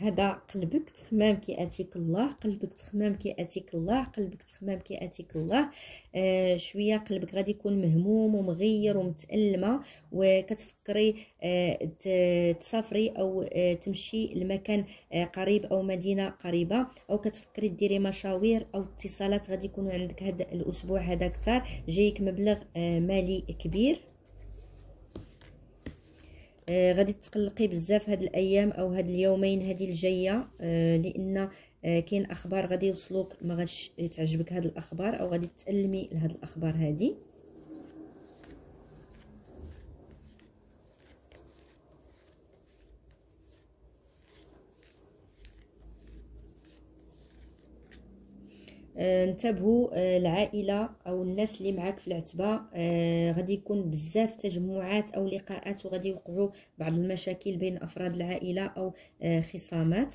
هذا قلبك تخمام كي اتيك الله، قلبك تخمام كي اتيك الله، قلبك تخمام كي اتيك الله. آه شويه قلبك غادي يكون مهموم ومغير ومتألمه، وكتفكري آه تسافري او آه تمشي لمكان آه قريب او مدينه قريبه، او كتفكري ديري مشاوير او اتصالات غادي يكونوا عندك هذا الاسبوع هذا كثار، جايك مبلغ آه مالي كبير. آه غادي تقلقي بزاف هاد الايام او هاد اليومين هادي الجايه، آه لان آه كاين اخبار غادي يوصلوك ما غاديش تعجبك هاد الاخبار، او غادي تألمي لهاد الاخبار هادي. آه انتبهوا آه العائله او الناس اللي معاك في العتبه، آه غادي يكون بزاف تجمعات او لقاءات، وغادي يوقعوا بعض المشاكل بين افراد العائله او آه خصامات.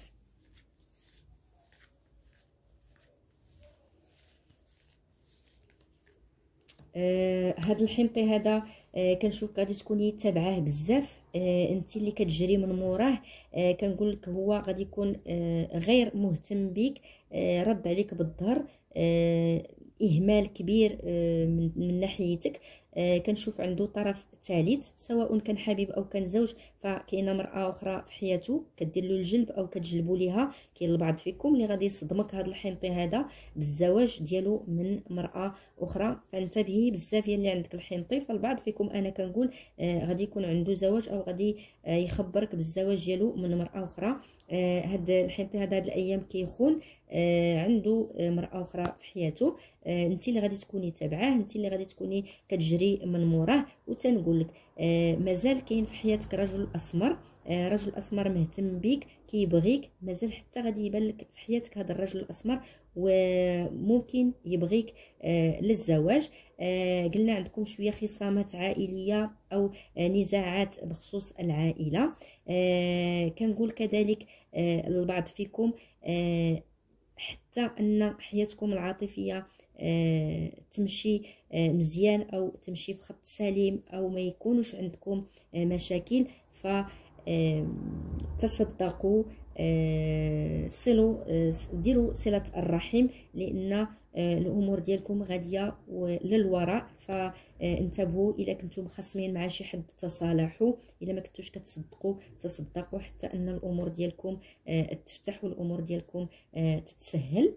آه هاد الحنطي هذا آه كنشوف غادي تكوني تابعاه بزاف، آه انت اللي كتجري من موراه. آه كنقول لك هو غادي يكون آه غير مهتم بك، آه رد عليك بالظهر، آه اهمال كبير آه من, من ناحيتك. آه كنشوف عنده طرف ثالث، سواء كان حبيب او كان زوج، فكاينه مراه اخرى في حياته كدير له الجلب او كتجلبوا ليها. كاين البعض فيكم اللي غادي يصدمك هذا الحنطي هذا بالزواج ديالو من مراه اخرى، فانتبهي بزاف يلي عندك الحنطي. فالبعض فيكم انا كنقول آه غادي يكون عنده زواج، او غادي آه يخبرك بالزواج ديالو من مراه اخرى. آه هاد الحنطي هذا هاد الايام كيخون، آه عنده آه مراه اخرى في حياته. آه انت اللي غادي تكوني تابعاه، انت اللي غادي تكوني كتجري من موراه. وتنقول لك آه مازال كاين في حياتك رجل اسمر، آه رجل اسمر مهتم بيك كيبغيك، مازال حتى غادي يبان لك في حياتك هذا الرجل الاسمر، وممكن يبغيك آه للزواج. آه قلنا عندكم شويه خصامات عائليه او آه نزاعات بخصوص العائله. آه كنقول كذلك آه البعض فيكم آه حتى ان حياتكم العاطفيه آه تمشي آه مزيان، او تمشي في خط سليم، او ما يكونوش عندكم آه مشاكل. ف آه تصدقوا، آه صلوا، آه ديروا صلة الرحم، لان آه الامور ديالكم غاديه للوراء. فانتبهوا الا كنتم مخاصمين مع شي حد تصالحوا، الا ما كنتوش كتصدقوا تصدقوا، حتى ان الامور ديالكم آه تفتح والامور ديالكم آه تتسهل.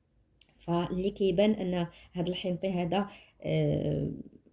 فاللي كيبان ان هذا الحنطي هذا آه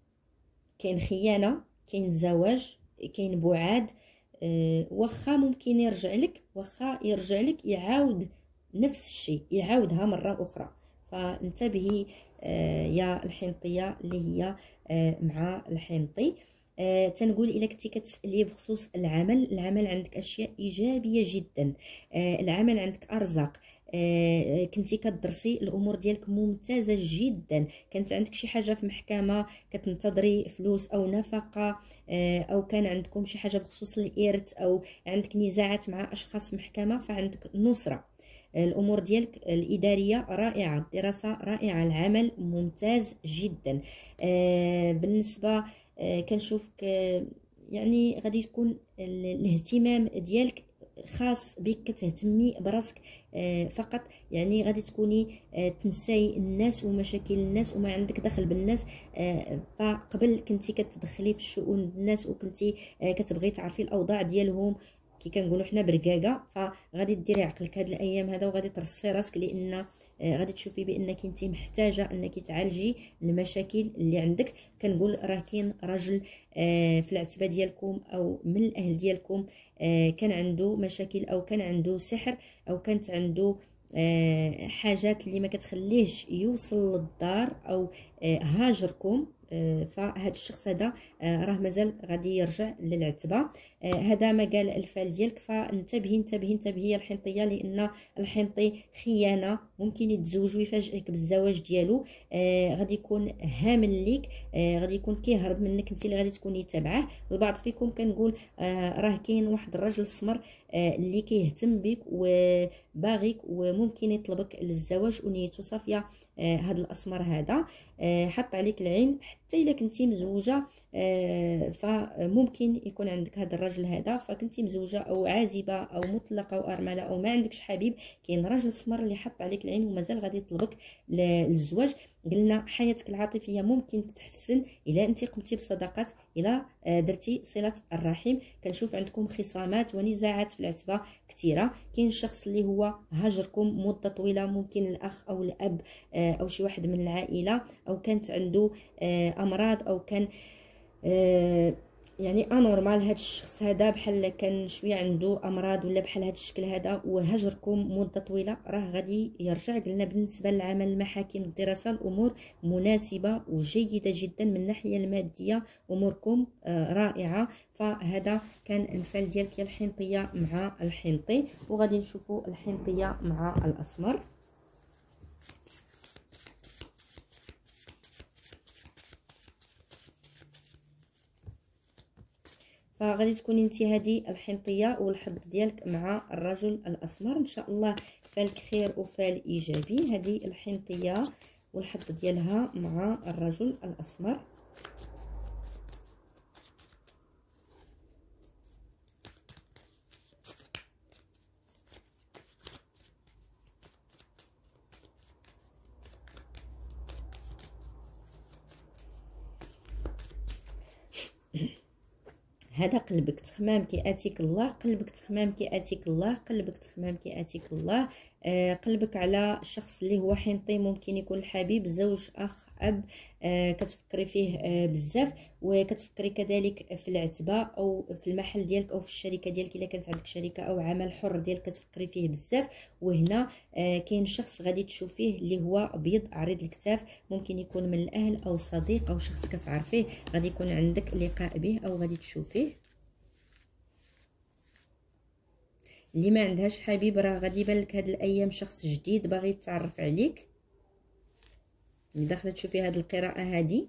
كاين خيانه، كاين زواج، كاين بعاد. أه واخا ممكن يرجع لك، واخا يرجع لك يعاود نفس الشيء، يعاودها مره اخرى. فانتبهي أه يا الحنطيه اللي هي أه مع الحنطي. أه تنقول الا كنتي كتسالي بخصوص العمل، العمل عندك اشياء ايجابيه جدا. أه العمل عندك ارزاق، آه، كنتي كتدرسي الامور ديالك ممتازه جدا، كانت عندك شي حاجه في محكمه كتنتظري فلوس او نفقه، آه، او كان عندكم شي حاجه بخصوص الارث، او عندك نزاعات مع اشخاص في محكمه، فعندك نصره. آه، الامور ديالك الاداريه رائعه، الدراسه رائعه، العمل ممتاز جدا. آه، بالنسبه آه، كنشوفك آه، يعني غادي تكون الاهتمام ديالك خاص بك، كتهتمي براسك آه فقط، يعني غادي تكوني آه تنساي الناس ومشاكل الناس وما عندك دخل بالناس. آه فقبل كنتي كتدخلي في الشؤون الناس، وكنتي آه كتبغي تعرفي الاوضاع ديالهم كي كنقولوا حنا بركاكه. فغادي ديري عقلك هاد الايام هذا، وغادي ترصي راسك، لان آه غادي تشوفي بانك انت محتاجه انك تعالجي المشاكل اللي عندك. كنقول راه كاين راجل آه في العتبه ديالكم او من الاهل ديالكم آه كان عنده مشاكل، او كان عنده سحر، او كانت عنده آه حاجات اللي ما كتخليهش يوصل للدار، او آه هاجركم. آه فهاد الشخص هذا آه راه مازال غادي يرجع للعتبه. آه هذا ما قال الفال ديالك. فانتبهي انتبهي انتبهي يا الحنطيه، لان الحنطي خيانه، ممكن يتزوج ويفاجئك بالزواج ديالو. آه غادي يكون هامل ليك، آه غادي يكون كيهرب منك، انت اللي غادي تكوني تابعه. البعض فيكم كنقول آه راه كاين واحد الراجل السمر آه اللي كيهتم بك وباغيك، وممكن يطلبك للزواج ونيته صافيه. آه هذا الاسمر هذا حط عليك العين. حتى الا كنتي مزوجه فممكن يكون عندك هذا الرجل هذا، فكنتي مزوجه او عازبه او مطلقه او ارمله او ما عندكش حبيب، كاين راجل سمر اللي حط عليك العين ومازال غادي يطلبك للزواج. قلنا حياتك العاطفيه ممكن تتحسن الا انت قمتي بصداقات، الا درتي صله الرحم. كنشوف عندكم خصامات ونزاعات في العتبه كثيره. كاين شخص اللي هو هاجركم مده طويله، ممكن الاخ او الاب او شي واحد من العائله، او كانت عنده امراض، او كان يعني انورمال هذا الشخص هذا، بحال كان شويه عنده امراض ولا بحال هذا الشكل هذا وهجركم مده طويله، راه غادي يرجع. قلنا بالنسبه للعمل المحاكم الدراسه الامور مناسبه وجيده جدا من الناحيه الماديه، اموركم رائعه. فهذا كان الفال ديالك يا الحنطيه مع الحنطي. وغادي نشوفوا الحنطيه مع الاسمر. فغادي تكوني انت هذه الحنطيه والحظ ديالك مع الرجل الاسمر ان شاء الله. فالك خير وفال ايجابي. هذه الحنطيه والحظ ديالها مع الرجل الاسمر. هذا قلبك تخمام كي اتيك الله، قلبك تخمام كي اتيك الله، قلبك تخمام كي اتيك الله. آه قلبك على شخص اللي هو حنطي، ممكن يكون الحبيب، زوج، اخ، اب. آه كتفكري فيه آه بزاف، وكتفكري كذلك في العتبه او في المحل ديالك او في الشركه ديالك الا كانت عندك شركه او عمل حر ديالك كتفكري فيه بزاف. وهنا آه كاين شخص غادي تشوفيه اللي هو ابيض عريض الكتاف، ممكن يكون من الاهل او صديق او شخص كتعرفيه، غادي يكون عندك لقاء به او غادي تشوفيه. اللي ما عندهاش حبيب راه غادي يبان لك هاد الايام شخص جديد باغي يتعرف عليك. اللي داخله تشوفي هاد القراءه هادي،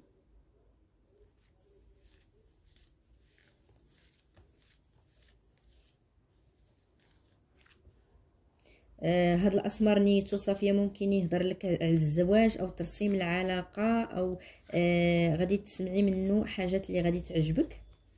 آه هاد الاسمر نيتو صافيه، ممكن يهضر لك على الزواج او ترسيم العلاقه، او آه غادي تسمعي منه حاجات اللي غادي تعجبك.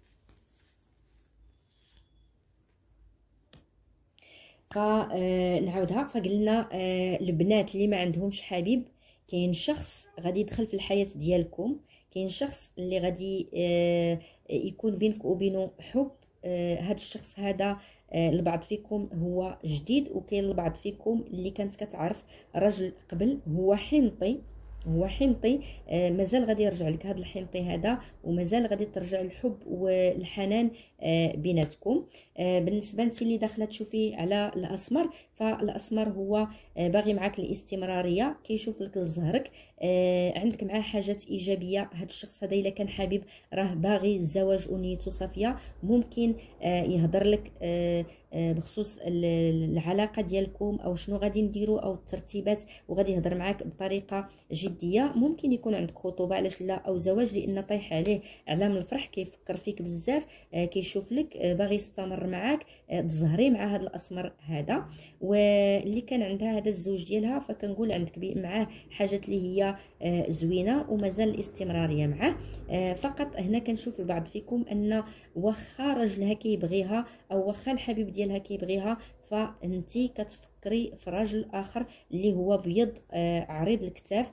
فنعاودها. فقلنا آه البنات اللي ما عندهمش حبيب، كاين شخص غادي يدخل في الحياه ديالكم، كاين شخص اللي غادي آه يكون بينك وبينه حب. آه هذا الشخص هذا آه البعض فيكم هو جديد، وكاين البعض فيكم اللي كانت كتعرف رجل قبل هو حنطي، هو حنطي. آه مازال غادي يرجع لك هذا الحنطي هذا، ومازال غادي ترجع الحب والحنان آه بيناتكم. آه بالنسبه انت اللي داخله تشوفي على الاسمر، فالاسمر هو آه باغي معاك الاستمراريه، كيشوف لك لظهرك، آه عندك معاه حاجات ايجابيه. هذا الشخص هذا الا كان حبيب راه باغي الزواج ونيته صافيه، ممكن آه يهضر لك آه بخصوص العلاقه ديالكم او شنو غادي نديروا او الترتيبات، وغادي يهضر معاك بطريقه جديه. ممكن يكون عندك خطوبه علاش لا، او زواج، لان طايح عليه علام الفرح، كيفكر فيك بزاف، كيشوف لك، باغي يستمر معاك. تزهري مع هذا الاسمر هذا. واللي كان عندها هذا الزوج ديالها، فكنقول عندك معاه حاجات اللي هي زوينه ومازال الاستمراريه معاه. فقط هنا كنشوف البعض فيكم ان واخا راجلها كيبغيها او واخا الحبيب ديالها كيبغيها، فانتي كتفكري في راجل اخر اللي هو بيض آه عريض الكتاف.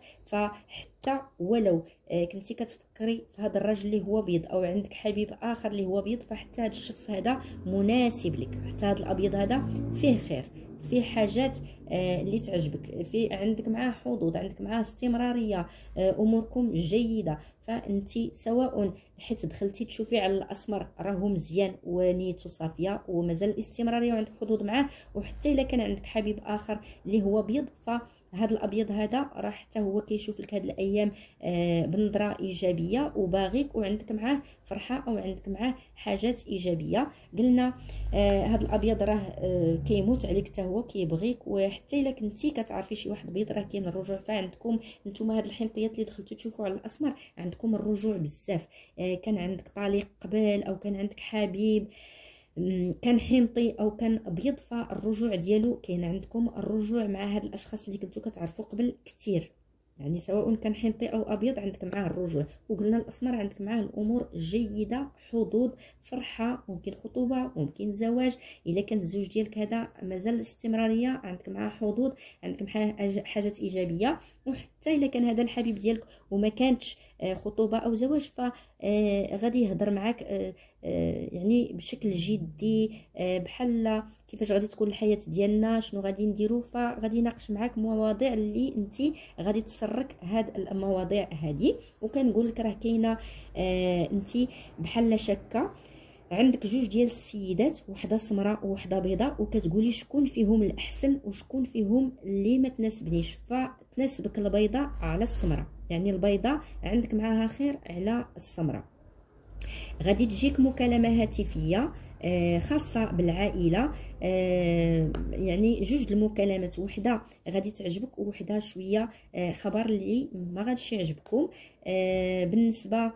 فحتى ولو آه كنتي كتفكري في هذا الراجل اللي هو بيض، او عندك حبيب اخر اللي هو بيض، فحتى هذا الشخص هذا مناسب لك. حتى هذا الابيض هذا فيه خير، فيه حاجات آه اللي تعجبك، في عندك معاه حظوظ، عندك معاه استمراريه، آه اموركم جيده. فانتي سواء حيت دخلتي تشوفي على الاسمر راهو مزيان ونيته صافيه ومازال الاستمراريه وعندك حظوظ معاه، وحتى الا كان عندك حبيب اخر اللي هو ابيض، فهذا الابيض هذا راه حتى هو كيشوف لك هاد الايام آه بنظره ايجابيه وباغيك، وعندك معاه فرحه او عندك معاه حاجات ايجابيه. قلنا آه هاد الابيض راه آه كيموت عليك حتى هو كيبغيك. وحتى الا كنتي كتعرفي شي واحد بيض راه كاين الرجوع. فعندكم نتوما هاد الحنطيات اللي دخلتوا تشوفوا على الاسمر عندكم الرجوع بزاف. آه كان عندك طليق قبل، او كان عندك حبيب كان حنطي او كان ابيض، فالرجوع ديالو كاين عندكم الرجوع مع هاد الاشخاص اللي كنتو كتعرفوا قبل كتير. يعني سواء كان حنطي او ابيض عندك معاه الرجوع. وقلنا الاسمر عندك معاه الامور جيده، حظوظ، فرحه، ممكن خطوبه، ممكن زواج. الا كان الزوج ديالك هذا مازال الاستمراريه عندك معاه حظوظ، عندك معاه حاجات ايجابيه. وحتى الا كان هذا الحبيب ديالك وما كانتش خطوبه او زواج، فغادي يهضر معاك يعني بشكل جدي، بحال كيفاش غادي تكون الحياه ديالنا، شنو غادي نديرو. فغادي يناقش معاك مواضيع اللي انت غادي تسرك هاد المواضيع هذه. وكنقول لك راه كاينه آه انت بحال شاكه عندك جوج ديال السيدات، وحده سمراء وحده بيضاء، وكتقولي شكون فيهم الاحسن وشكون فيهم اللي ما تناسبنيش. فتناسبك البيضاء على السمراء، يعني البيضاء عندك معاها خير على السمراء. غادي تجيك مكالمه هاتفيه خاصه بالعائله، يعني جوج المكالمات، وحده غادي تعجبك وحده شويه خبر اللي ما غاديش يعجبكم. بالنسبه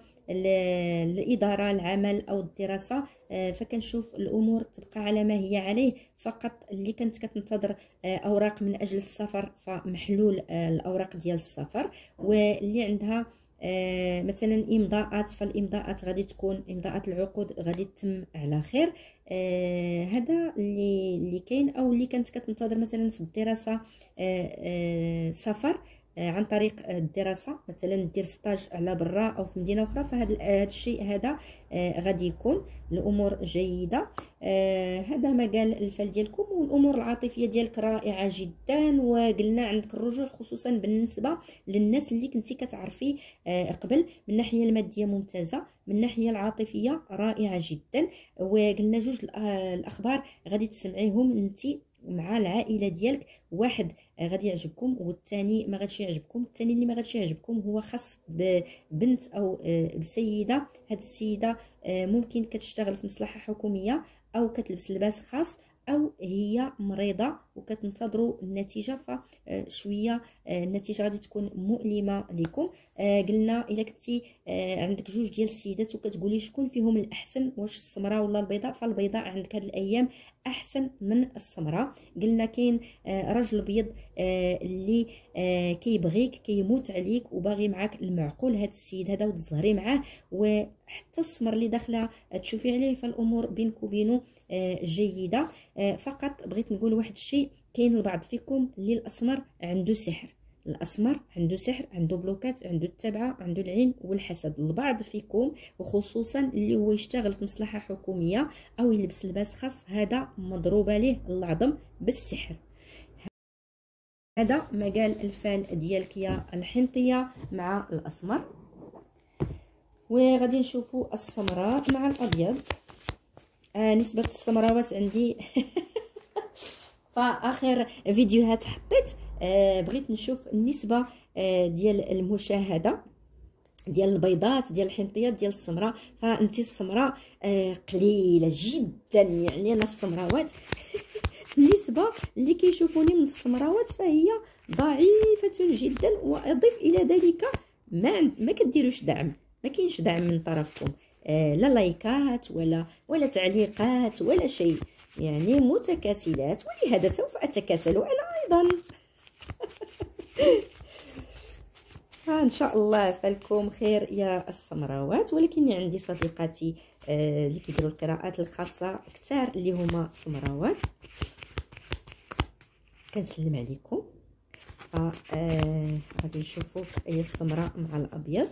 للاداره، العمل او الدراسه، فكنشوف الامور تبقى على ما هي عليه. فقط اللي كنت كتنتظر اوراق من اجل السفر فمحلول الاوراق ديال السفر. واللي عندها آه مثلا امضاءات، فالامضاءات غادي تكون امضاءات العقود غادي تتم على خير. آه هذا اللي اللي كاين. او اللي كانت كتنتظر مثلا في الدراسه آه آه سفر آه عن طريق الدراسه، مثلا دير ستاج على برا او في مدينه اخرى، فهذا هذا الشيء هذا آه غادي يكون الامور جيده. آه هذا مجال الفال ديالكم. والامور العاطفيه ديالك رائعه جدا. وقلنا عندك الرجوع خصوصا بالنسبه للناس اللي كنتي كتعرفي آه قبل. من الناحيه الماديه ممتازه، من الناحيه العاطفيه رائعه جدا. وقلنا جوج الاخبار غادي تسمعيهم انت مع العائله ديالك. واحد غادي يعجبكم والثاني ما غاديش يعجبكم. الثاني اللي ما غاديش يعجبكم هو خاص ببنت او بسيده. هاد السيده ممكن كتشتغل في مصلحه حكوميه او كتلبس لباس خاص او هي مريضه وكتنتظروا النتيجه. فشويه النتيجه غادي تكون مؤلمه لكم. قلنا الا كنتي عندك جوج ديال السيدات وكتقولي شكون فيهم الاحسن، واش السمراء ولا البيضاء، فالبيضاء عندك هاد الايام احسن من السمراء. قلنا كاين رجل ابيض اللي كيبغيك، كيموت عليك وباغي معاك المعقول هاد السيد هذا وتزهري معاه. وحتى السمر اللي داخله تشوفي عليه، فالامور بينك وبينه جيده. فقط بغيت نقول واحد الشيء، كاين البعض فيكم اللي الاسمر عنده سحر. الاسمر عنده سحر، عنده بلوكات، عنده التبعه، عنده العين والحسد. البعض فيكم وخصوصا اللي هو يشتغل في مصلحه حكوميه او يلبس لباس خاص، هذا مضروب عليه العظم بالسحر. هذا مجال الفال ديالك يا الحنطيه مع الاسمر. وغادي نشوفوا السمراء مع الابيض. آه نسبه السمراوات عندي فاخر فيديوهات حطيت آه بغيت نشوف النسبه آه ديال المشاهده ديال البيضات، ديال الحنطيات، ديال السمراء. فانت السمراء آه قليله جدا، يعني انا السمراوات النسبه اللي كيشوفوني من السمراوات فهي ضعيفه جدا. واضيف الى ذلك ما ما كديروش دعم، ما كاينش دعم من طرفكم، آه لا لايكات ولا ولا تعليقات ولا شيء، يعني متكاسلات. ولهذا سوف اتكاسل انا ايضا. ان شاء الله فالكم خير يا السمراوات. ولكن عندي صديقاتي آه اللي كيديروا القراءات الخاصه كثار اللي هما سمراوات، كنسلم عليكم. ف آه غادي نشوفوا هي السمراء مع الابيض.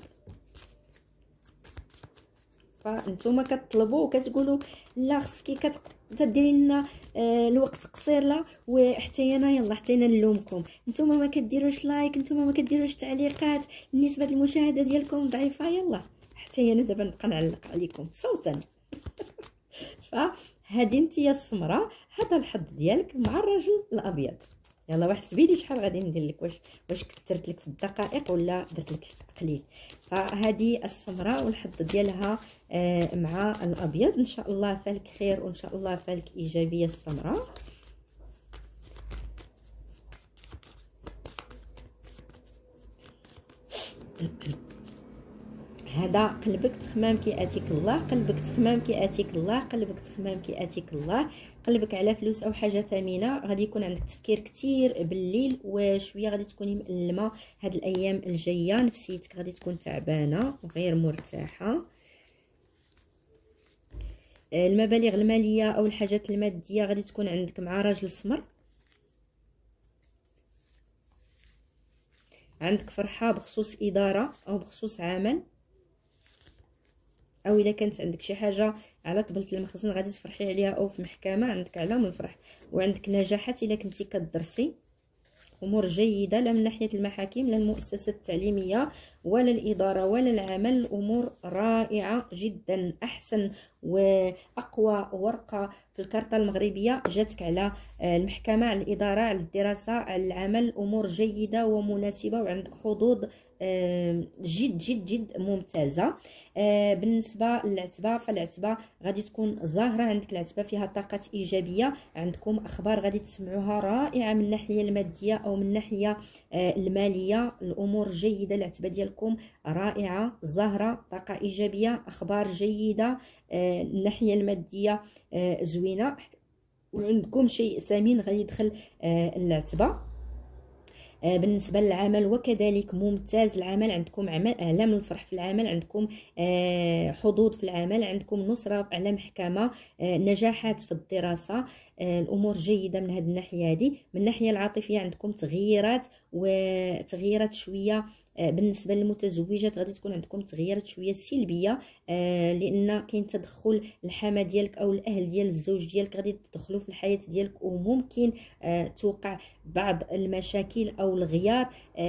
فانتوما كتطلبوا وكتقولوا لا خصكي كتديري لنا آه الوقت قصير، لا وحتى انا يلا حتى انا نلومكم. نتوما ما كديروش لايك، نتوما ما كديروش تعليقات، نسبه المشاهده ديالكم ضعيفه، يلا حتى انا دابا نبقى نعلق عليكم صوتا. فهذه انت يا السمراء، هذا الحظ ديالك مع الرجل الابيض. يلا وحسبي لي شحال غادي ندير لك، واش واش كثرت لك في الدقائق ولا درت لك قليل. فهذه السمراء والحظ ديالها آه مع الابيض. ان شاء الله فالك خير وان شاء الله فالك ايجابيه السمراء. هذا قلبك تخمام كي اتيك الله، قلبك تخمام كي اتيك الله، قلبك تخمام كي اتيك الله. قلبك على فلوس او حاجه ثمينه، غادي يكون عندك تفكير كتير بالليل، وشويه غادي تكوني مألمه هاد الايام الجايه، نفسيتك غادي تكون تعبانه وغير مرتاحه. المبالغ الماليه او الحاجات الماديه غادي تكون عندك مع راجل سمر. عندك فرحه بخصوص اداره او بخصوص عمل، او الا كانت عندك شي حاجه على طبلة المخزن غادي تفرحي عليها او في محكمه، عندك علام الفرح. وعندك نجاحات الا كنتي كتدرسي، امور جيده لا من ناحيه المحاكم لا المؤسسات التعليميه ولا الاداره ولا العمل، الامور رائعه جدا. احسن واقوى ورقه في الكارطه المغربيه جاتك على المحكمه، على الاداره، على الدراسه، على العمل، امور جيده ومناسبه، وعندك حظوظ جد جد جد ممتازه. بالنسبه للعتبه، فالعتبه غادي تكون ظاهره عندك، العتبه فيها طاقات ايجابيه، عندكم اخبار غادي تسمعوها رائعه من الناحيه الماديه او من الناحيه الماليه، الامور جيده. العتبه ديالكم رائعه ظاهره، طاقه ايجابيه، اخبار جيده، الناحيه الماديه زوينه، وعندكم شيء ثمين غادي يدخل العتبه. بالنسبه للعمل وكذلك ممتاز العمل، عندكم عمل اعلام الفرح في العمل، عندكم حظوظ في العمل، عندكم نصره على محكمه، نجاحات في الدراسه، الامور جيده من هذه الناحيه هذه. من الناحيه العاطفيه عندكم تغييرات وتغييرات شويه. بالنسبه للمتزوجات غادي تكون عندكم تغييرات شويه سلبيه، لان كاين تدخل الحما ديالك او الاهل ديال الزوج ديالك غادي تدخلوا في الحياه ديالك، وممكن توقع بعض المشاكل او الغيار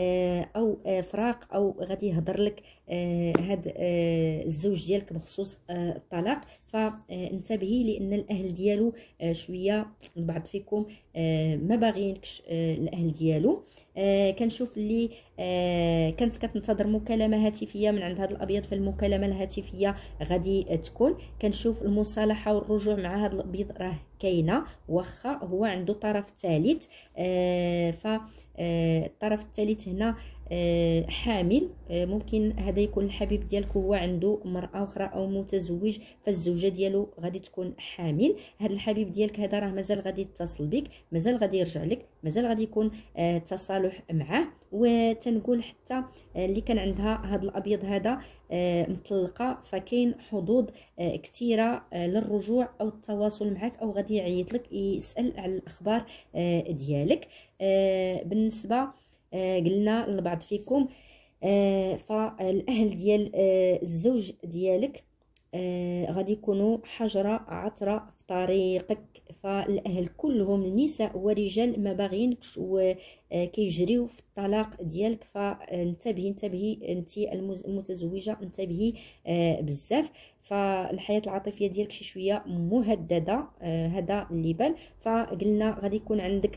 او فراق، او غادي يهضر لك هاد الزوج ديالك بخصوص الطلاق. فانتبهي لان الاهل ديالو شويه البعض فيكم ما باغيينكش الاهل ديالو. آه كنشوف اللي آه كانت كتنتظر مكالمه هاتفيه من عند هذا الابيض، فالمكالمه الهاتفيه غادي تكون. كنشوف المصالحه والرجوع مع هذا الابيض راه كاينه، واخا هو عنده طرف ثالث. آه ف آه الطرف الثالث هنا آه حامل، آه ممكن هذا يكون الحبيب ديالك هو عنده مرأة أخرى أو متزوج، فالزوجة ديالو غادي تكون حامل. هذا الحبيب ديالك هذا راه مازال غادي يتصل بك، مازال غادي يرجع لك، مازال غادي يكون آه تصالح معاه. وتنقول حتى آه اللي كان عندها هذا الأبيض هذا آه مطلقة، فكاين حظوظ آه كثيرة آه للرجوع أو التواصل معك، أو غادي يعيط لك يسأل على الأخبار آه ديالك. آه بالنسبة آه قلنا لبعض فيكم آه فالاهل ديال آه الزوج ديالك آه غادي يكونوا حجره عثره في طريقك، فالاهل كلهم النساء ورجال ما باغيينكش وكيجريو في الطلاق ديالك. فانتبهي انتبهي انت المتزوجه، انتبهي آه بزاف، فالحياه العاطفيه ديالك شي شويه مهدده، آه هذا اللي بان. فقلنا غادي يكون عندك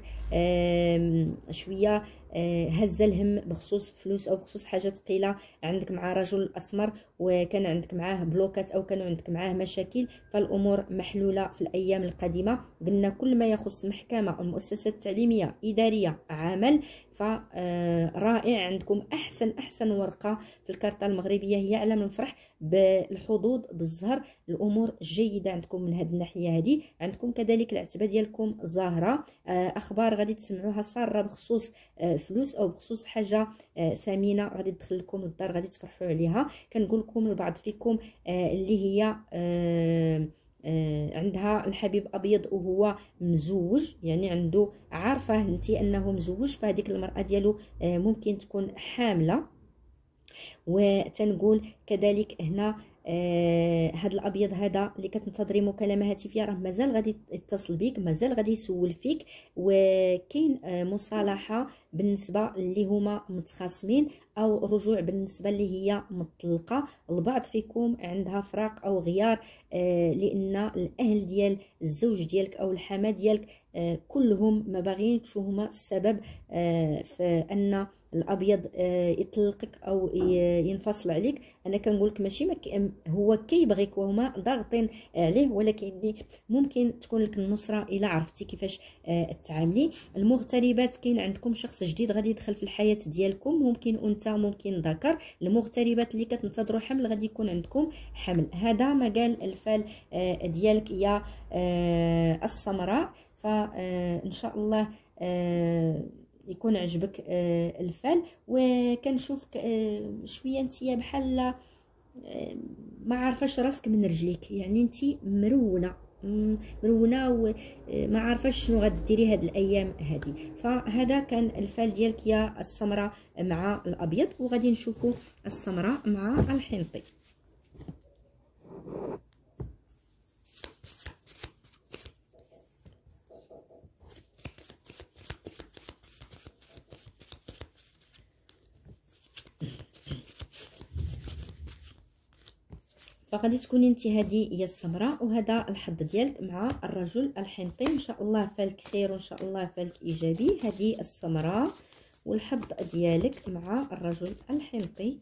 آه شويه آه هز الهم بخصوص فلوس او بخصوص حاجه ثقيله عندك مع رجل اسمر، وكان عندك معاه بلوكات او كانوا عندك معاه مشاكل، فالامور محلوله في الايام القادمه. قلنا كل ما يخص محكمه او المؤسسات التعليميه، اداريه، عمل، فرائع. عندكم احسن احسن ورقه في الكارطه المغربيه هي علم الفرح بالحظوظ بالزهر، الامور جيده عندكم من هذه الناحيه هذه. عندكم كذلك العتبه ديالكم ظاهره، اخبار غادي تسمعوها ساره بخصوص فلوس او بخصوص حاجه ثمينه غادي تدخل لكم الدار، غادي تفرحوا عليها. كنقول لكم البعض فيكم اللي هي آه عندها الحبيب ابيض وهو مزوج، يعني عنده عارفه انت انه مزوج، فهذيك المراه ديالو آه ممكن تكون حامله. وتنقول كذلك هنا آه هذا الابيض هذا اللي كتنتظري مكالمه هاتفيه راه مازال غادي يتصل بك، مازال غادي يسول فيك، وكاين آه مصالحه بالنسبه اللي هما متخاصمين، او رجوع بالنسبه اللي هي مطلقه. البعض فيكم عندها فراق او غيار آه لان الاهل ديال الزوج ديالك او الحما ديالك آه كلهم ما باغيينكش، هما السبب آه في ان الابيض آه يطلقك او ينفصل عليك. انا كنقولك ماشي ما هو كيبغيك وهما ضاغطين عليه، ولكن ممكن تكون لك النصره الا عرفتي كيفاش آه تعاملي. المغتربات كاين عندكم شخص جديد غادي يدخل في الحياه ديالكم، ممكن انثى ممكن ذكر. المغتربات اللي كتنتظروا حمل غادي يكون عندكم حمل. هذا مجال الفال آه ديالك يا آه السمراء. فان شاء الله آه يكون عجبك آه الفال. وكنشوف آه شويه نتيا بحال آه ما عارفاش راسك من رجليك، يعني انت مرونه مرونه وما عارفاش شنو غديري هاد الايام هذه. فهذا كان الفال ديالك يا السمراء مع الابيض، وغادي نشوفوا السمراء مع الحنطي. فغادي تكوني انت هذه هي السمراء، وهذا الحظ ديالك مع الرجل الحنطي. ان شاء الله فالك خير وان شاء الله فالك ايجابي. هذه السمراء والحظ ديالك مع الرجل الحنطي.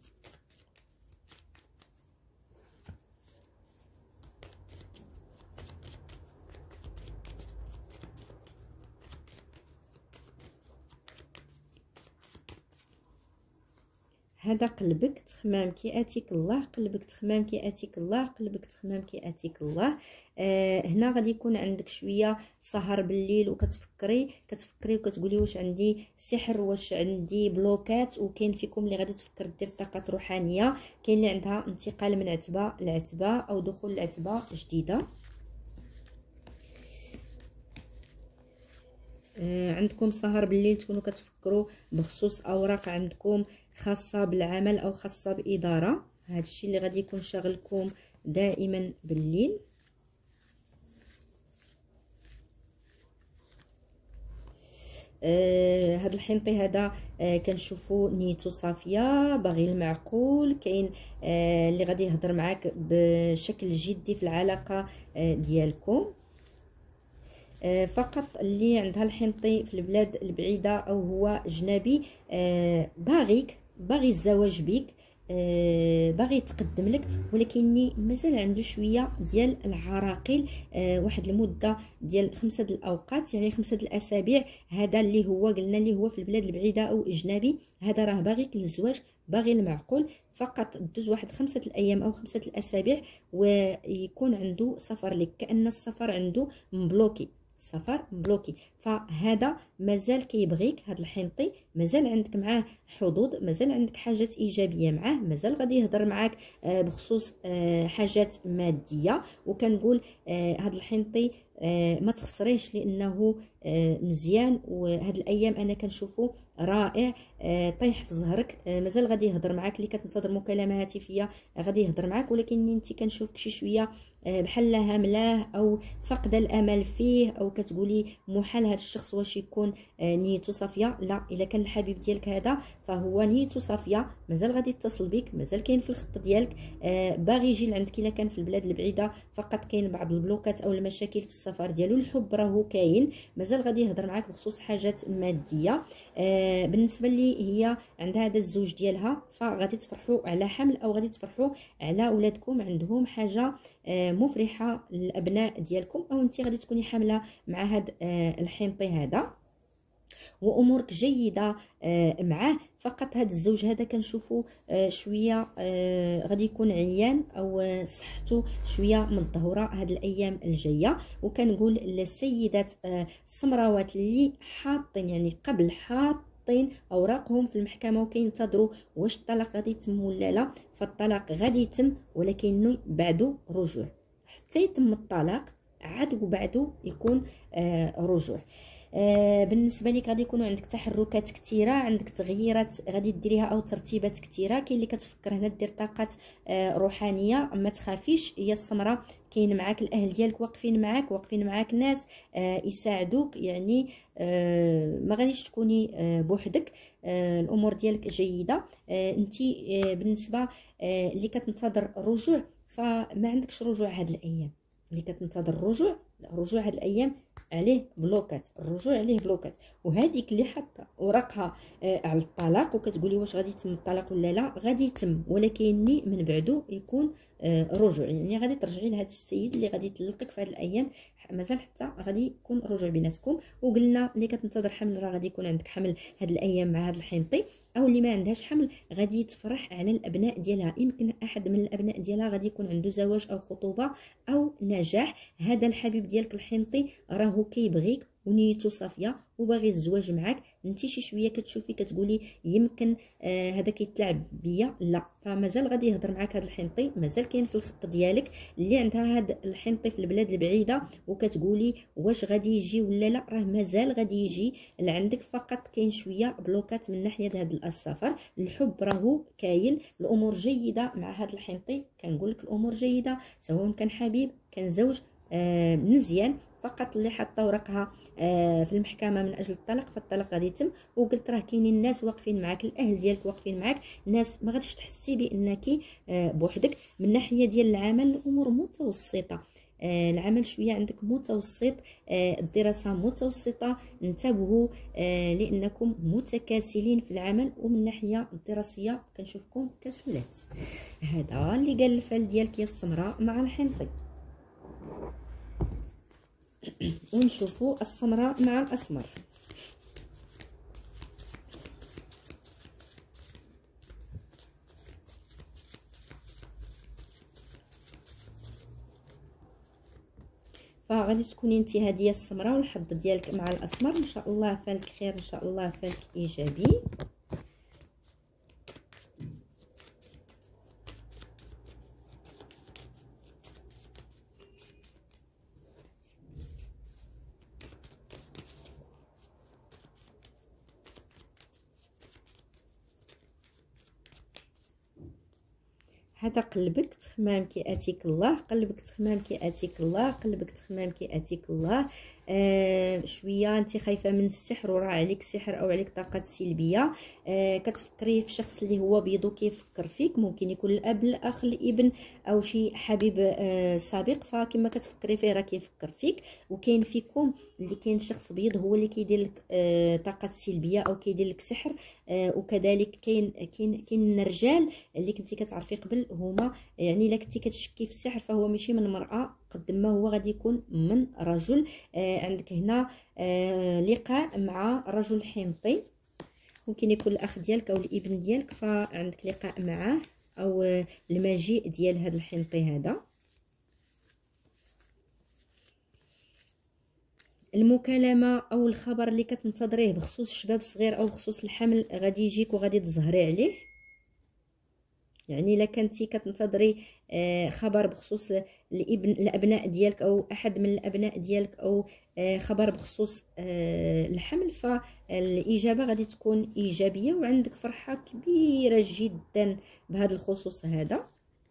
هذا قلبك تخمام كي اتيك الله، قلبك تخمام كي اتيك الله، قلبك تخمام كي اتيك الله. آه هنا غادي يكون عندك شويه سهر بالليل وكتفكري كتفكري وكتقولي واش عندي سحر، واش عندي بلوكات. وكاين فيكم اللي غادي تفكر دير طاقات روحانيه، كاين اللي عندها انتقال من عتبه لعتبه او دخول لعتبه جديده. آه عندكم سهر بالليل تكونوا كتفكروا بخصوص اوراق عندكم خاصه بالعمل او خاصه باداره. هذا الشيء اللي غادي يكون شاغلكم دائما بالليل. آه هذا الحنطي هذا آه كنشوفوا نيته صافيه، باغي المعقول. كاين آه اللي غادي يهضر معاك بشكل جدي في العلاقه آه ديالكم. آه فقط اللي عندها الحنطي في البلاد البعيده او هو اجنبي آه باغيك، باغي الزواج بك، آه باغي يتقدم لك، ولكن مازال عنده شويه ديال العراقيل. آه واحد المده ديال خمسه د الاوقات، يعني خمسه د الاسابيع. هذا اللي هو قلنا اللي هو في البلاد البعيده او اجنبي، هذا راه باغيك للزواج، باغي المعقول. فقط دوز واحد خمسه الايام او خمسه الاسابيع ويكون عنده سفر لك، كأن السفر عنده مبلوكي، السفر مبلوكي. فهذا مازال كيبغيك، هذا الحنطي مازال عندك معاه حظوظ، مازال عندك حاجات ايجابيه معاه، مازال غادي يهضر معاك بخصوص حاجات ماديه. وكنقول هذا الحنطي ما تخسريش لانه مزيان، وهاد الايام انا كنشوفه رائع. طيح في ظهرك، مازال غادي يهضر معاك. اللي كتنتظر مكالمه هاتفيه غادي يهضر معاك، ولكن انت كنشوفك شي شويه بحال هاملاه او فقد الامل فيه، او كتقولي محال هذا الشخص واش يكون نيته صافيه. لا، الا كان الحبيب ديالك هذا فهو نيته صافيه، مازال غادي يتصل بك، مازال كاين في الخط ديالك، باغي يجي لعندك. الا كان في البلاد البعيده فقط كاين بعض البلوكات او المشاكل في السفر ديالو. الحب راهو كاين، مازال غادي يهضر معاك بخصوص حاجات ماديه. آه بالنسبه لي هي عندها هذا الزوج ديالها، فغادي تفرحوا على حمل او غادي تفرحوا على اولادكم، عندهم حاجه آه مفرحه للابناء ديالكم، او انت غادي تكوني حامله مع هذا آه الحنطي هذا، وامورك جيده آه معاه. فقط هذا الزوج هذا كنشوفوا آه شويه آه غادي يكون عيان او آه صحته شويه متدهوره هاد الايام الجايه. وكنقول للسيدات آه السمراوات اللي حاطين يعني قبل حاطين اوراقهم في المحكمه وكينتظروا واش الطلاق غادي يتم ولا لا، فالطلاق غادي يتم، ولكنه بعده رجوع. حتى يتم الطلاق عاد وبعده يكون آه رجوع. آه بالنسبه لك غادي يكونوا عندك تحركات كثيره، عندك تغييرات غادي ديريها او ترتيبات كثيره. كاين اللي كتفكر هنا دير طاقات آه روحانيه، ما تخافيش هي السمراء كاين معاك، الاهل ديالك واقفين معاك، واقفين معاك ناس آه يساعدوك، يعني آه ما غاديش تكوني آه بوحدك. آه الامور ديالك جيده. آه انت آه بالنسبه آه اللي كتنتظر الرجوع فما عندكش رجوع هاد الايام، اللي كتنتظر الرجوع الرجوع هاد الايام عليه بلوكات، الرجوع عليه بلوكات. وهذيك اللي حاطه ورقها آه على الطلاق وكتقولي واش غادي يتم الطلاق ولا لا، غادي يتم، ولكن من بعدو يكون آه رجوع، يعني غادي ترجعي لهذا السيد اللي غادي يطلقك في هاد الايام، مازال حتى غادي يكون رجوع بيناتكم. وقلنا اللي كتنتظر حمل راه غادي يكون عندك حمل هاد الايام مع هاد الحنطي، او اللي ما عندهاش حمل غادي تفرح على الابناء ديالها، يمكن احد من الابناء ديالها غادي يكون عنده زواج او خطوبه او نجاح. هذا الحبيب ديالك الحنطي راهو كيبغيك ونيته صافيه وباغي الزواج معاك، انت شي شويه كتشوفي كتقولي يمكن آه هذا كيتلعب بيا، لا، فمازال غادي يهضر معاك هذا الحنطي، مازال كاين في الخط ديالك اللي عندها هذا الحنطي في البلاد البعيده وكتقولي واش غادي يجي ولا لا، راه مازال غادي يجي لعندك، فقط كاين شويه بلوكات من ناحيه هذا السفر. الحب راهو كاين، الامور جيده مع هذا الحنطي، كنقول لك الامور جيده سواء كان حبيب كان زوج آه مزيان، فقط اللي حاطه ورقها آه في المحكمه من اجل الطلاق، فالطلاق غادي يتم. وقلت راه كاينين الناس واقفين معاك، الاهل ديالك واقفين معاك، ناس ما غاديش تحسي بانك آه بوحدك. من ناحيه ديال العمل الامور متوسطه، آه العمل شويه عندك متوسط، آه الدراسه متوسطه، انتبهوا آه لانكم متكاسلين في العمل، ومن الناحيه الدراسيه كنشوفكم كسولات. هذا اللي قال الفال ديالك يا السمراء مع الحنطي. ونشوفوا السمراء مع الاسمر. فغادي تكوني انت هذه السمراء، والحظ ديالك مع الاسمر ان شاء الله فالك خير، ان شاء الله فالك ايجابي. هذا قلبك تخمام كي اتيك الله، قلبك تخمام كي اتيك الله، قلبك تخمام كي اتيك الله. آه شويه انت خايفه من السحر وراه عليك سحر او عليك طاقات سلبيه. آه كتفكري في شخص اللي هو بيضو كيفكر فيك، ممكن يكون الاب الاخ الابن او شي حبيب آه سابق، فكما كتفكري فيه راه كيفكر فيك. وكاين فيكم اللي كاين شخص بيض هو اللي كيدير لك آه طاقات سلبيه او كيدير لك سحر. آه وكذلك كاين كاين كاين الرجال اللي كنتي كتعرفي قبل، هما يعني الا كنتي كتشكي في السحر فهو ماشي من مرأة قد ما هو غادي يكون من رجل. آه عندك هنا آه لقاء مع رجل حنطي، ممكن يكون الاخ ديالك او الابن ديالك، فعندك لقاء معاه او آه المجيء ديال هذا الحنطي. هذا المكالمه او الخبر اللي كتنتظريه بخصوص شباب صغير او بخصوص الحمل غادي يجيك وغادي تزهري عليه. يعني الا كنتي كتنتظري خبر بخصوص الابن الابناء ديالك او احد من الابناء ديالك او خبر بخصوص الحمل، فالاجابه غادي تكون ايجابيه وعندك فرحه كبيره جدا بهذا الخصوص هذا.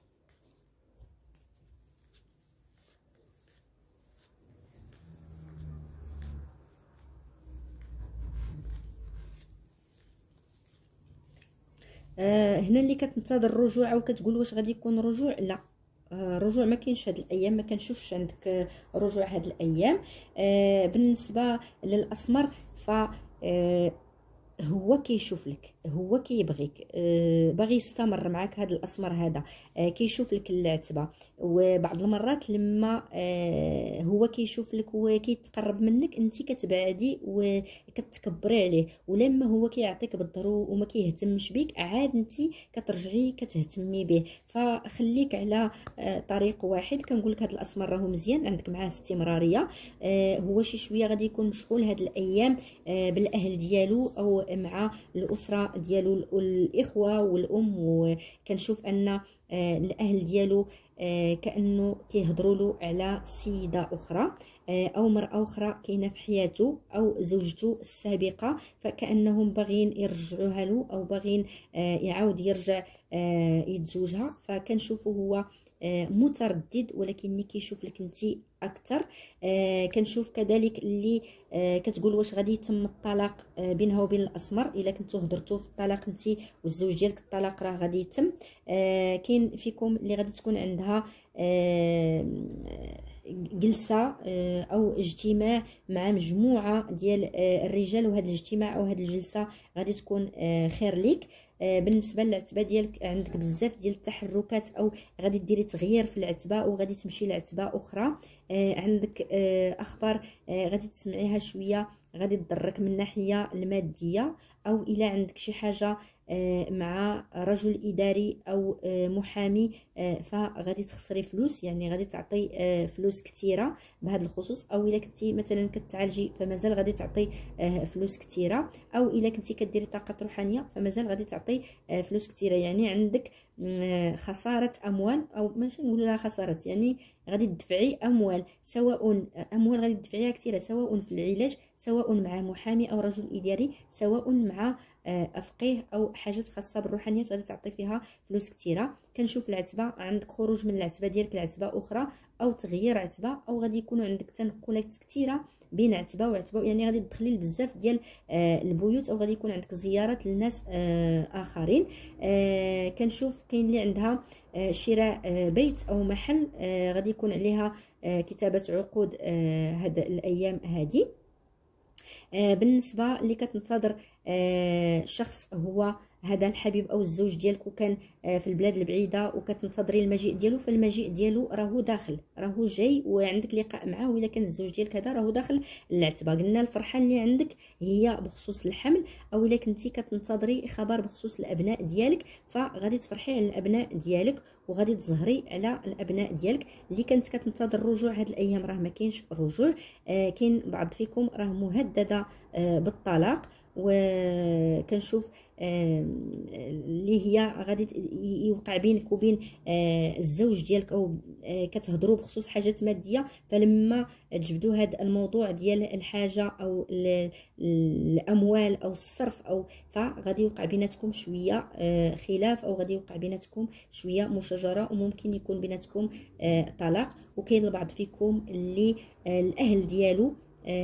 آه هنا اللي كتنتظر الرجوع او كتقول واش غادي يكون رجوع، لا، آه رجوع ما كاينش هاد الايام، ما كنشوفش عندك آه رجوع هاد الايام. آه بالنسبه للاسمر ف آه هو كيشوف لك، هو كيبغيك، آه باغي يستمر معك. هذا الاسمر هذا آه كيشوف لك العتبه، وبعض المرات لما آه هو كيشوف لك وكيتقرب منك انت كتبعدي وكتكبري عليه، ولما هو كيعطيك بالضرو وما كيهتمش بك عاد انت كترجعي كتهتمي به. فخليك على آه طريق واحد. كنقول لك هذا الاسمر راهو مزيان، عندك معاه استمراريه. آه هو شي شويه غادي يكون مشغول هاد الايام آه بالاهل ديالو او مع الاسره ديالو، الاخوه والام، وكنشوف ان الاهل ديالو كانه كيهضروا له على سيده اخرى او مراه اخرى كاينه في حياته او زوجته السابقه، فكانهم باغيين يرجعوها له او باغيين يعاود يرجع يتزوجها. فكنشوفه هو متردد ولكن كيشوف لك انت اكثر. آه كنشوف كذلك اللي آه كتقول واش غادي يتم الطلاق آه بينها وبين الاسمر. الا كنتو هضرتوا في الطلاق انت والزوج ديالك الطلاق راه غادي يتم. آه كاين فيكم اللي غادي تكون عندها آه جلسه او اجتماع مع مجموعه ديال الرجال، وهذا الاجتماع او هذه الجلسه غادي تكون خير ليك. بالنسبه للعتبه ديالك عندك بزاف ديال التحركات، او غادي ديري تغيير في العتبه وغادي تمشي لعتبه اخرى. عندك اخبار غادي تسمعيها شويه غادي تضرك من الناحيه الماديه، او الى عندك شي حاجه مع رجل اداري او محامي فغادي تخسري فلوس، يعني غادي تعطي فلوس كثيره بهذا الخصوص. او الا كنتي مثلا كتعالجي فمازال غادي تعطي فلوس كثيره، او الا كنتي كديري طاقات روحانيه فمازال غادي تعطي فلوس كثيره. يعني عندك خساره اموال، او ماشي نقول لها خساره، يعني غادي تدفعي اموال، سواء اموال غادي تدفعيها كثيره سواء في العلاج، سواء مع محامي او رجل اداري، سواء مع فقيه او حاجات خاصه بالروحانيات غادي تعطي فيها فلوس كثيره. كنشوف العتبه عندك خروج من العتبه ديالك لعتبه اخرى، او تغيير عتبه، او غادي يكونوا عندك تنقلات كثيره بين عتبه وعتبه، يعني غادي تدخلي بزاف ديال البيوت، او غادي يكون عندك زيارات للناس اخرين. كنشوف كاين اللي عندها شراء بيت او محل غادي يكون عليها كتابه عقود هاد الايام هذه. بالنسبه اللي كتنتظر شخص هو هذا الحبيب او الزوج ديالك، وكان في البلاد البعيده وكتنتظري المجيء ديالو، فالمجيء ديالو راهو داخل، راهو جاي وعندك لقاء معاه. والا كان الزوج ديالك هذا راهو داخل العتبه. قلنا الفرحه اللي عندك هي بخصوص الحمل، او الا كنتي كتنتظري خبر بخصوص الابناء ديالك فغادي تفرحي على الابناء ديالك وغادي تزهري على الابناء ديالك. اللي كانت كتنتظر الرجوع هاد الايام راه ما كاينش الرجوع. آه كاين بعض فيكم راه مهدده آه بالطلاق، وكنشوف اللي هي غادي يوقع بينك وبين الزوج ديالك، او كتهضروا بخصوص حاجات ماديه، فلما تجبدوا هذا الموضوع ديال الحاجه او الاموال او الصرف، او فغادي يوقع بيناتكم شويه خلاف، او غادي يوقع بيناتكم شويه مشاجره، وممكن يكون بيناتكم طلاق. وكاين البعض فيكم اللي الاهل ديالو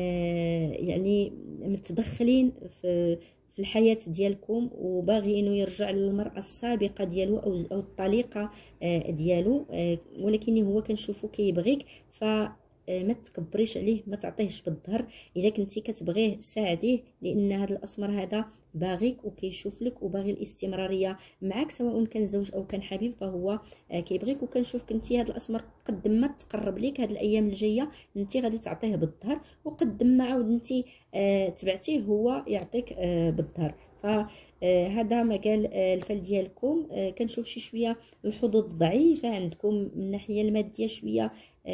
يعني متدخلين في في الحياه ديالكم، وباغي انه يرجع للمراه السابقه ديالو او او الطليقه ديالو، ولكن هو كنشوفو كيبغيك، ف ما تكبريش عليه، ما تعطيهش بالظهر. اذا كنتي كتبغيه ساعديه، لان هذا الاسمر هذا باغيك وكيشوف لك وباغي الاستمراريه معك، سواء كان زوج او كان حبيب فهو كيبغيك. وكنشوف كنتي هذا الاسمر قد ما تقرب ليك هذه الايام الجايه انت غادي تعطيه بالظهر، وقد ما عاود انت تبعتيه هو يعطيك بالظهر. فهذا مجال الفل ديالكم. كنشوف شي شويه الحظوظ ضعيفه عندكم من الناحيه الماديه شويه،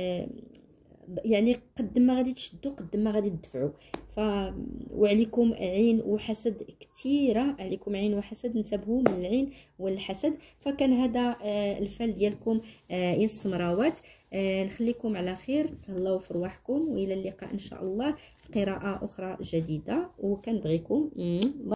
يعني قد ما غادي تشدوا قد ما غادي تدفعوا. ف وعليكم عين وحسد كثيره، عليكم عين وحسد، انتبهوا من العين والحسد. فكان هذا الفال ديالكم يا السمراوات. نخليكم على خير، تهلاو في رواحكم، والى اللقاء ان شاء الله في قراءه اخرى جديده، وكنبغيكم.